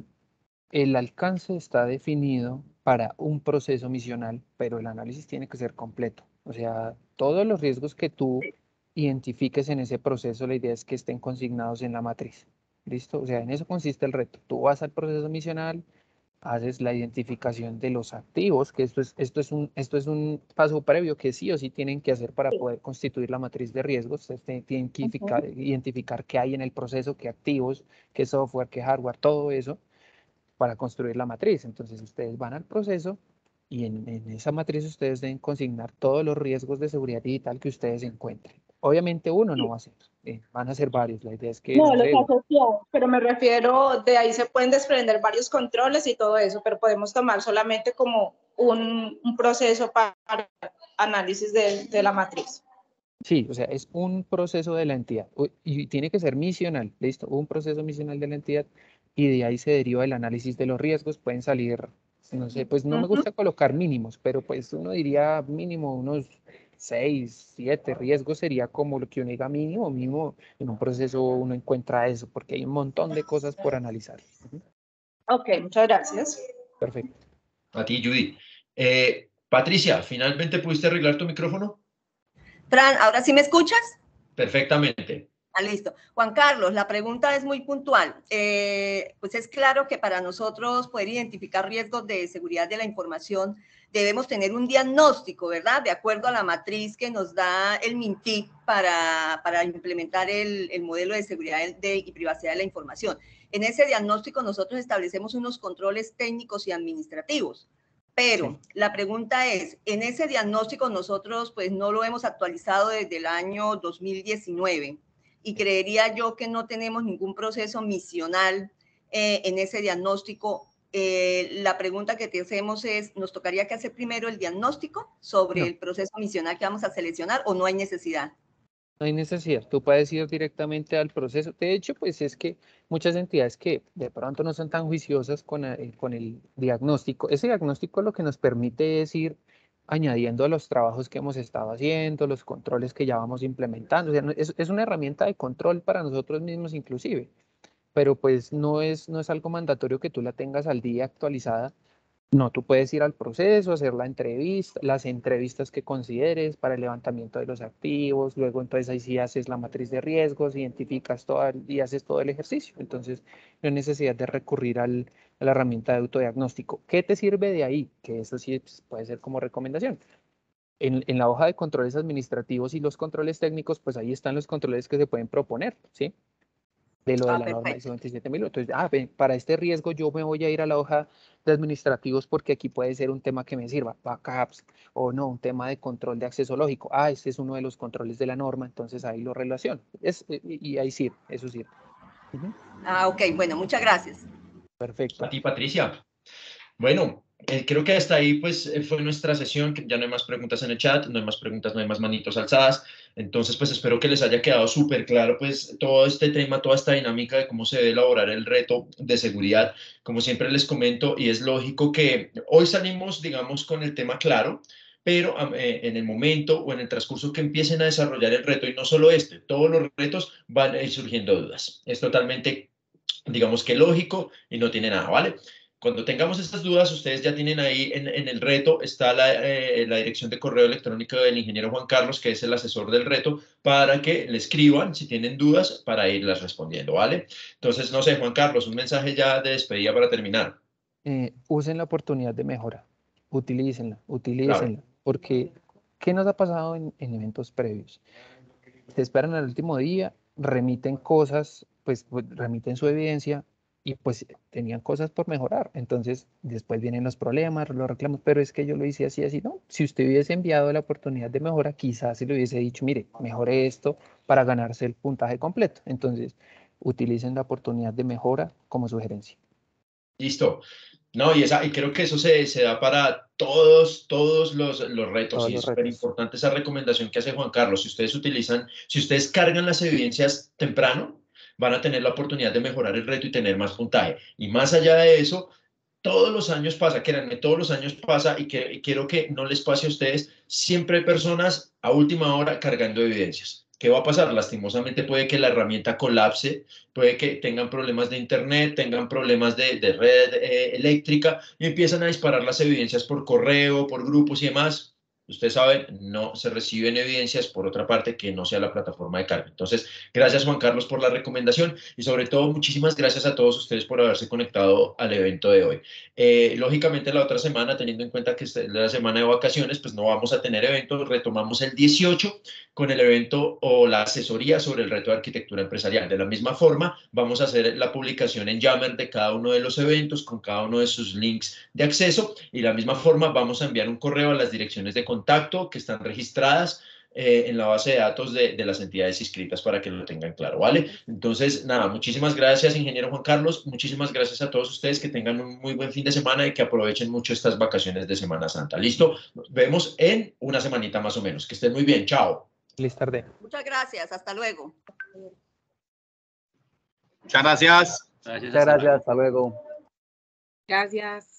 B: el alcance está definido para un proceso misional, pero el análisis tiene que ser completo. O sea, todos los riesgos que tú identifiques en ese proceso, la idea es que estén consignados en la matriz. ¿Listo? O sea, en eso consiste el reto. Tú vas al proceso misional, haces la identificación de los activos, que esto es, esto es, un, esto es un paso previo que sí o sí tienen que hacer para poder constituir la matriz de riesgos. Ustedes tienen que identificar, uh-huh. identificar qué hay en el proceso, qué activos, qué software, qué hardware, todo eso para construir la matriz. Entonces ustedes van al proceso y en, en esa matriz ustedes deben consignar todos los riesgos de seguridad digital que ustedes encuentren. Obviamente uno no va a ser, eh, van a ser varios. La idea es que...
E: No,
B: no
E: los
B: sé,
E: asociados, pero me refiero, de ahí se pueden desprender varios controles y todo eso, pero podemos tomar solamente como un, un proceso para análisis de, de la matriz.
B: Sí, o sea, es un proceso de la entidad y tiene que ser misional, ¿listo? Un proceso misional de la entidad y de ahí se deriva el análisis de los riesgos. Pueden salir, no sé, pues no me gusta colocar mínimos, pero pues uno diría mínimo unos seis, siete riesgos sería como lo que uno diga mínimo, mínimo en un proceso uno encuentra eso, porque hay un montón de cosas por analizar. Uh-huh.
E: Ok, muchas gracias.
B: Perfecto.
A: A ti, Judy. Eh, Patricia, ¿finalmente pudiste arreglar tu micrófono?
F: Fran, ¿ahora sí me escuchas?
A: Perfectamente.
F: Ah, listo. Juan Carlos, la pregunta es muy puntual. Eh, pues es claro que para nosotros poder identificar riesgos de seguridad de la información debemos tener un diagnóstico, ¿verdad? De acuerdo a la matriz que nos da el MINTIC para, para implementar el, el modelo de seguridad de, y privacidad de la información. En ese diagnóstico nosotros establecemos unos controles técnicos y administrativos. Pero sí. La pregunta es, en ese diagnóstico nosotros pues no lo hemos actualizado desde el año dos mil diecinueve. Y creería yo que no tenemos ningún proceso misional eh, en ese diagnóstico. Eh, la pregunta que te hacemos es, ¿nos tocaría que hacer primero el diagnóstico sobre no. el proceso misional que vamos a seleccionar o no hay necesidad?
B: No hay necesidad, tú puedes ir directamente al proceso. De hecho, pues es que muchas entidades que de pronto no son tan juiciosas con, eh, con el diagnóstico, ese diagnóstico lo que nos permite es ir añadiendo a los trabajos que hemos estado haciendo, los controles que ya vamos implementando. O sea, es, es una herramienta de control para nosotros mismos inclusive, pero pues no es, no es algo mandatorio que tú la tengas al día actualizada No, tú puedes ir al proceso, hacer la entrevista, las entrevistas que consideres para el levantamiento de los activos, luego entonces ahí sí haces la matriz de riesgos, identificas todo y haces todo el ejercicio. Entonces no hay necesidad de recurrir al, a la herramienta de autodiagnóstico. ¿Qué te sirve de ahí? Que eso sí pues, puede ser como recomendación. En, en la hoja de controles administrativos y los controles técnicos, pues ahí están los controles que se pueden proponer, ¿sí? De lo de
F: Ah,
B: la norma
F: perfecto.
B: ISO veintisiete mil. Entonces, ah, ven, para este riesgo yo me voy a ir a la hoja de administrativos porque aquí puede ser un tema que me sirva, backups, o no, un tema de control de acceso lógico. Ah, este es uno de los controles de la norma, entonces ahí lo relaciono. Es, y, y ahí sirve, eso sirve. Uh-huh.
F: Ah, ok, bueno, muchas gracias.
B: Perfecto.
A: A ti, Patricia. Bueno, eh, creo que hasta ahí pues eh, fue nuestra sesión, que ya no hay más preguntas en el chat, no hay más preguntas, no hay más manitos alzadas, entonces pues espero que les haya quedado súper claro pues todo este tema, toda esta dinámica de cómo se debe elaborar el reto de seguridad, como siempre les comento, y es lógico que hoy salimos digamos con el tema claro, pero eh, en el momento o en el transcurso que empiecen a desarrollar el reto, y no solo este, todos los retos van a ir surgiendo dudas, es totalmente digamos que lógico y no tiene nada, ¿vale? Cuando tengamos estas dudas, ustedes ya tienen ahí en, en el reto, está la, eh, la dirección de correo electrónico del ingeniero Juan Carlos, que es el asesor del reto, para que le escriban si tienen dudas para irlas respondiendo, ¿vale? Entonces, no sé, Juan Carlos, un mensaje ya de despedida para terminar.
B: Eh, usen la oportunidad de mejora, utilícenla,
A: Claro.
B: utilícenla, porque ¿qué nos ha pasado en, en eventos previos? Te esperan al último día, remiten cosas, pues, pues remiten su evidencia y pues tenían cosas por mejorar. Entonces después vienen los problemas, los reclamos, pero es que yo lo hice así, así, ¿no? Si usted hubiese enviado la oportunidad de mejora, quizás se le hubiese dicho, mire, mejore esto para ganarse el puntaje completo. Entonces utilicen la oportunidad de mejora como sugerencia.
A: Listo. No, y, esa, y creo que eso se, se da para todos, todos los, los retos
B: Todos
A: y
B: los
A: es súper
B: retos.
A: importante esa recomendación que hace Juan Carlos. Si ustedes utilizan, si ustedes cargan las evidencias temprano, van a tener la oportunidad de mejorar el reto y tener más puntaje. Y más allá de eso, todos los años pasa, créanme, todos los años pasa y, que, y quiero que no les pase a ustedes, siempre hay personas a última hora cargando evidencias. ¿Qué va a pasar? Lastimosamente puede que la herramienta colapse, puede que tengan problemas de internet, tengan problemas de, de red eh, eléctrica y empiezan a disparar las evidencias por correo, por grupos y demás. Ustedes saben, no se reciben evidencias por otra parte que no sea la plataforma de carga. Entonces, gracias Juan Carlos por la recomendación y sobre todo muchísimas gracias a todos ustedes por haberse conectado al evento de hoy. Eh, lógicamente la otra semana, teniendo en cuenta que es la semana de vacaciones, pues no vamos a tener eventos, retomamos el dieciocho con el evento o la asesoría sobre el reto de arquitectura empresarial. De la misma forma, vamos a hacer la publicación en Yammer de cada uno de los eventos con cada uno de sus links de acceso y de la misma forma vamos a enviar un correo a las direcciones de contacto que están registradas Eh, en la base de datos de, de las entidades inscritas para que lo tengan claro, ¿vale? Entonces, nada, muchísimas gracias, ingeniero Juan Carlos, muchísimas gracias a todos ustedes, que tengan un muy buen fin de semana y que aprovechen mucho estas vacaciones de Semana Santa, ¿listo? Nos vemos en una semanita más o menos, que estén muy bien, chao.
B: Feliz tarde.
F: Muchas gracias, hasta luego.
C: Muchas gracias.
G: Muchas gracias, hasta luego.
H: Gracias.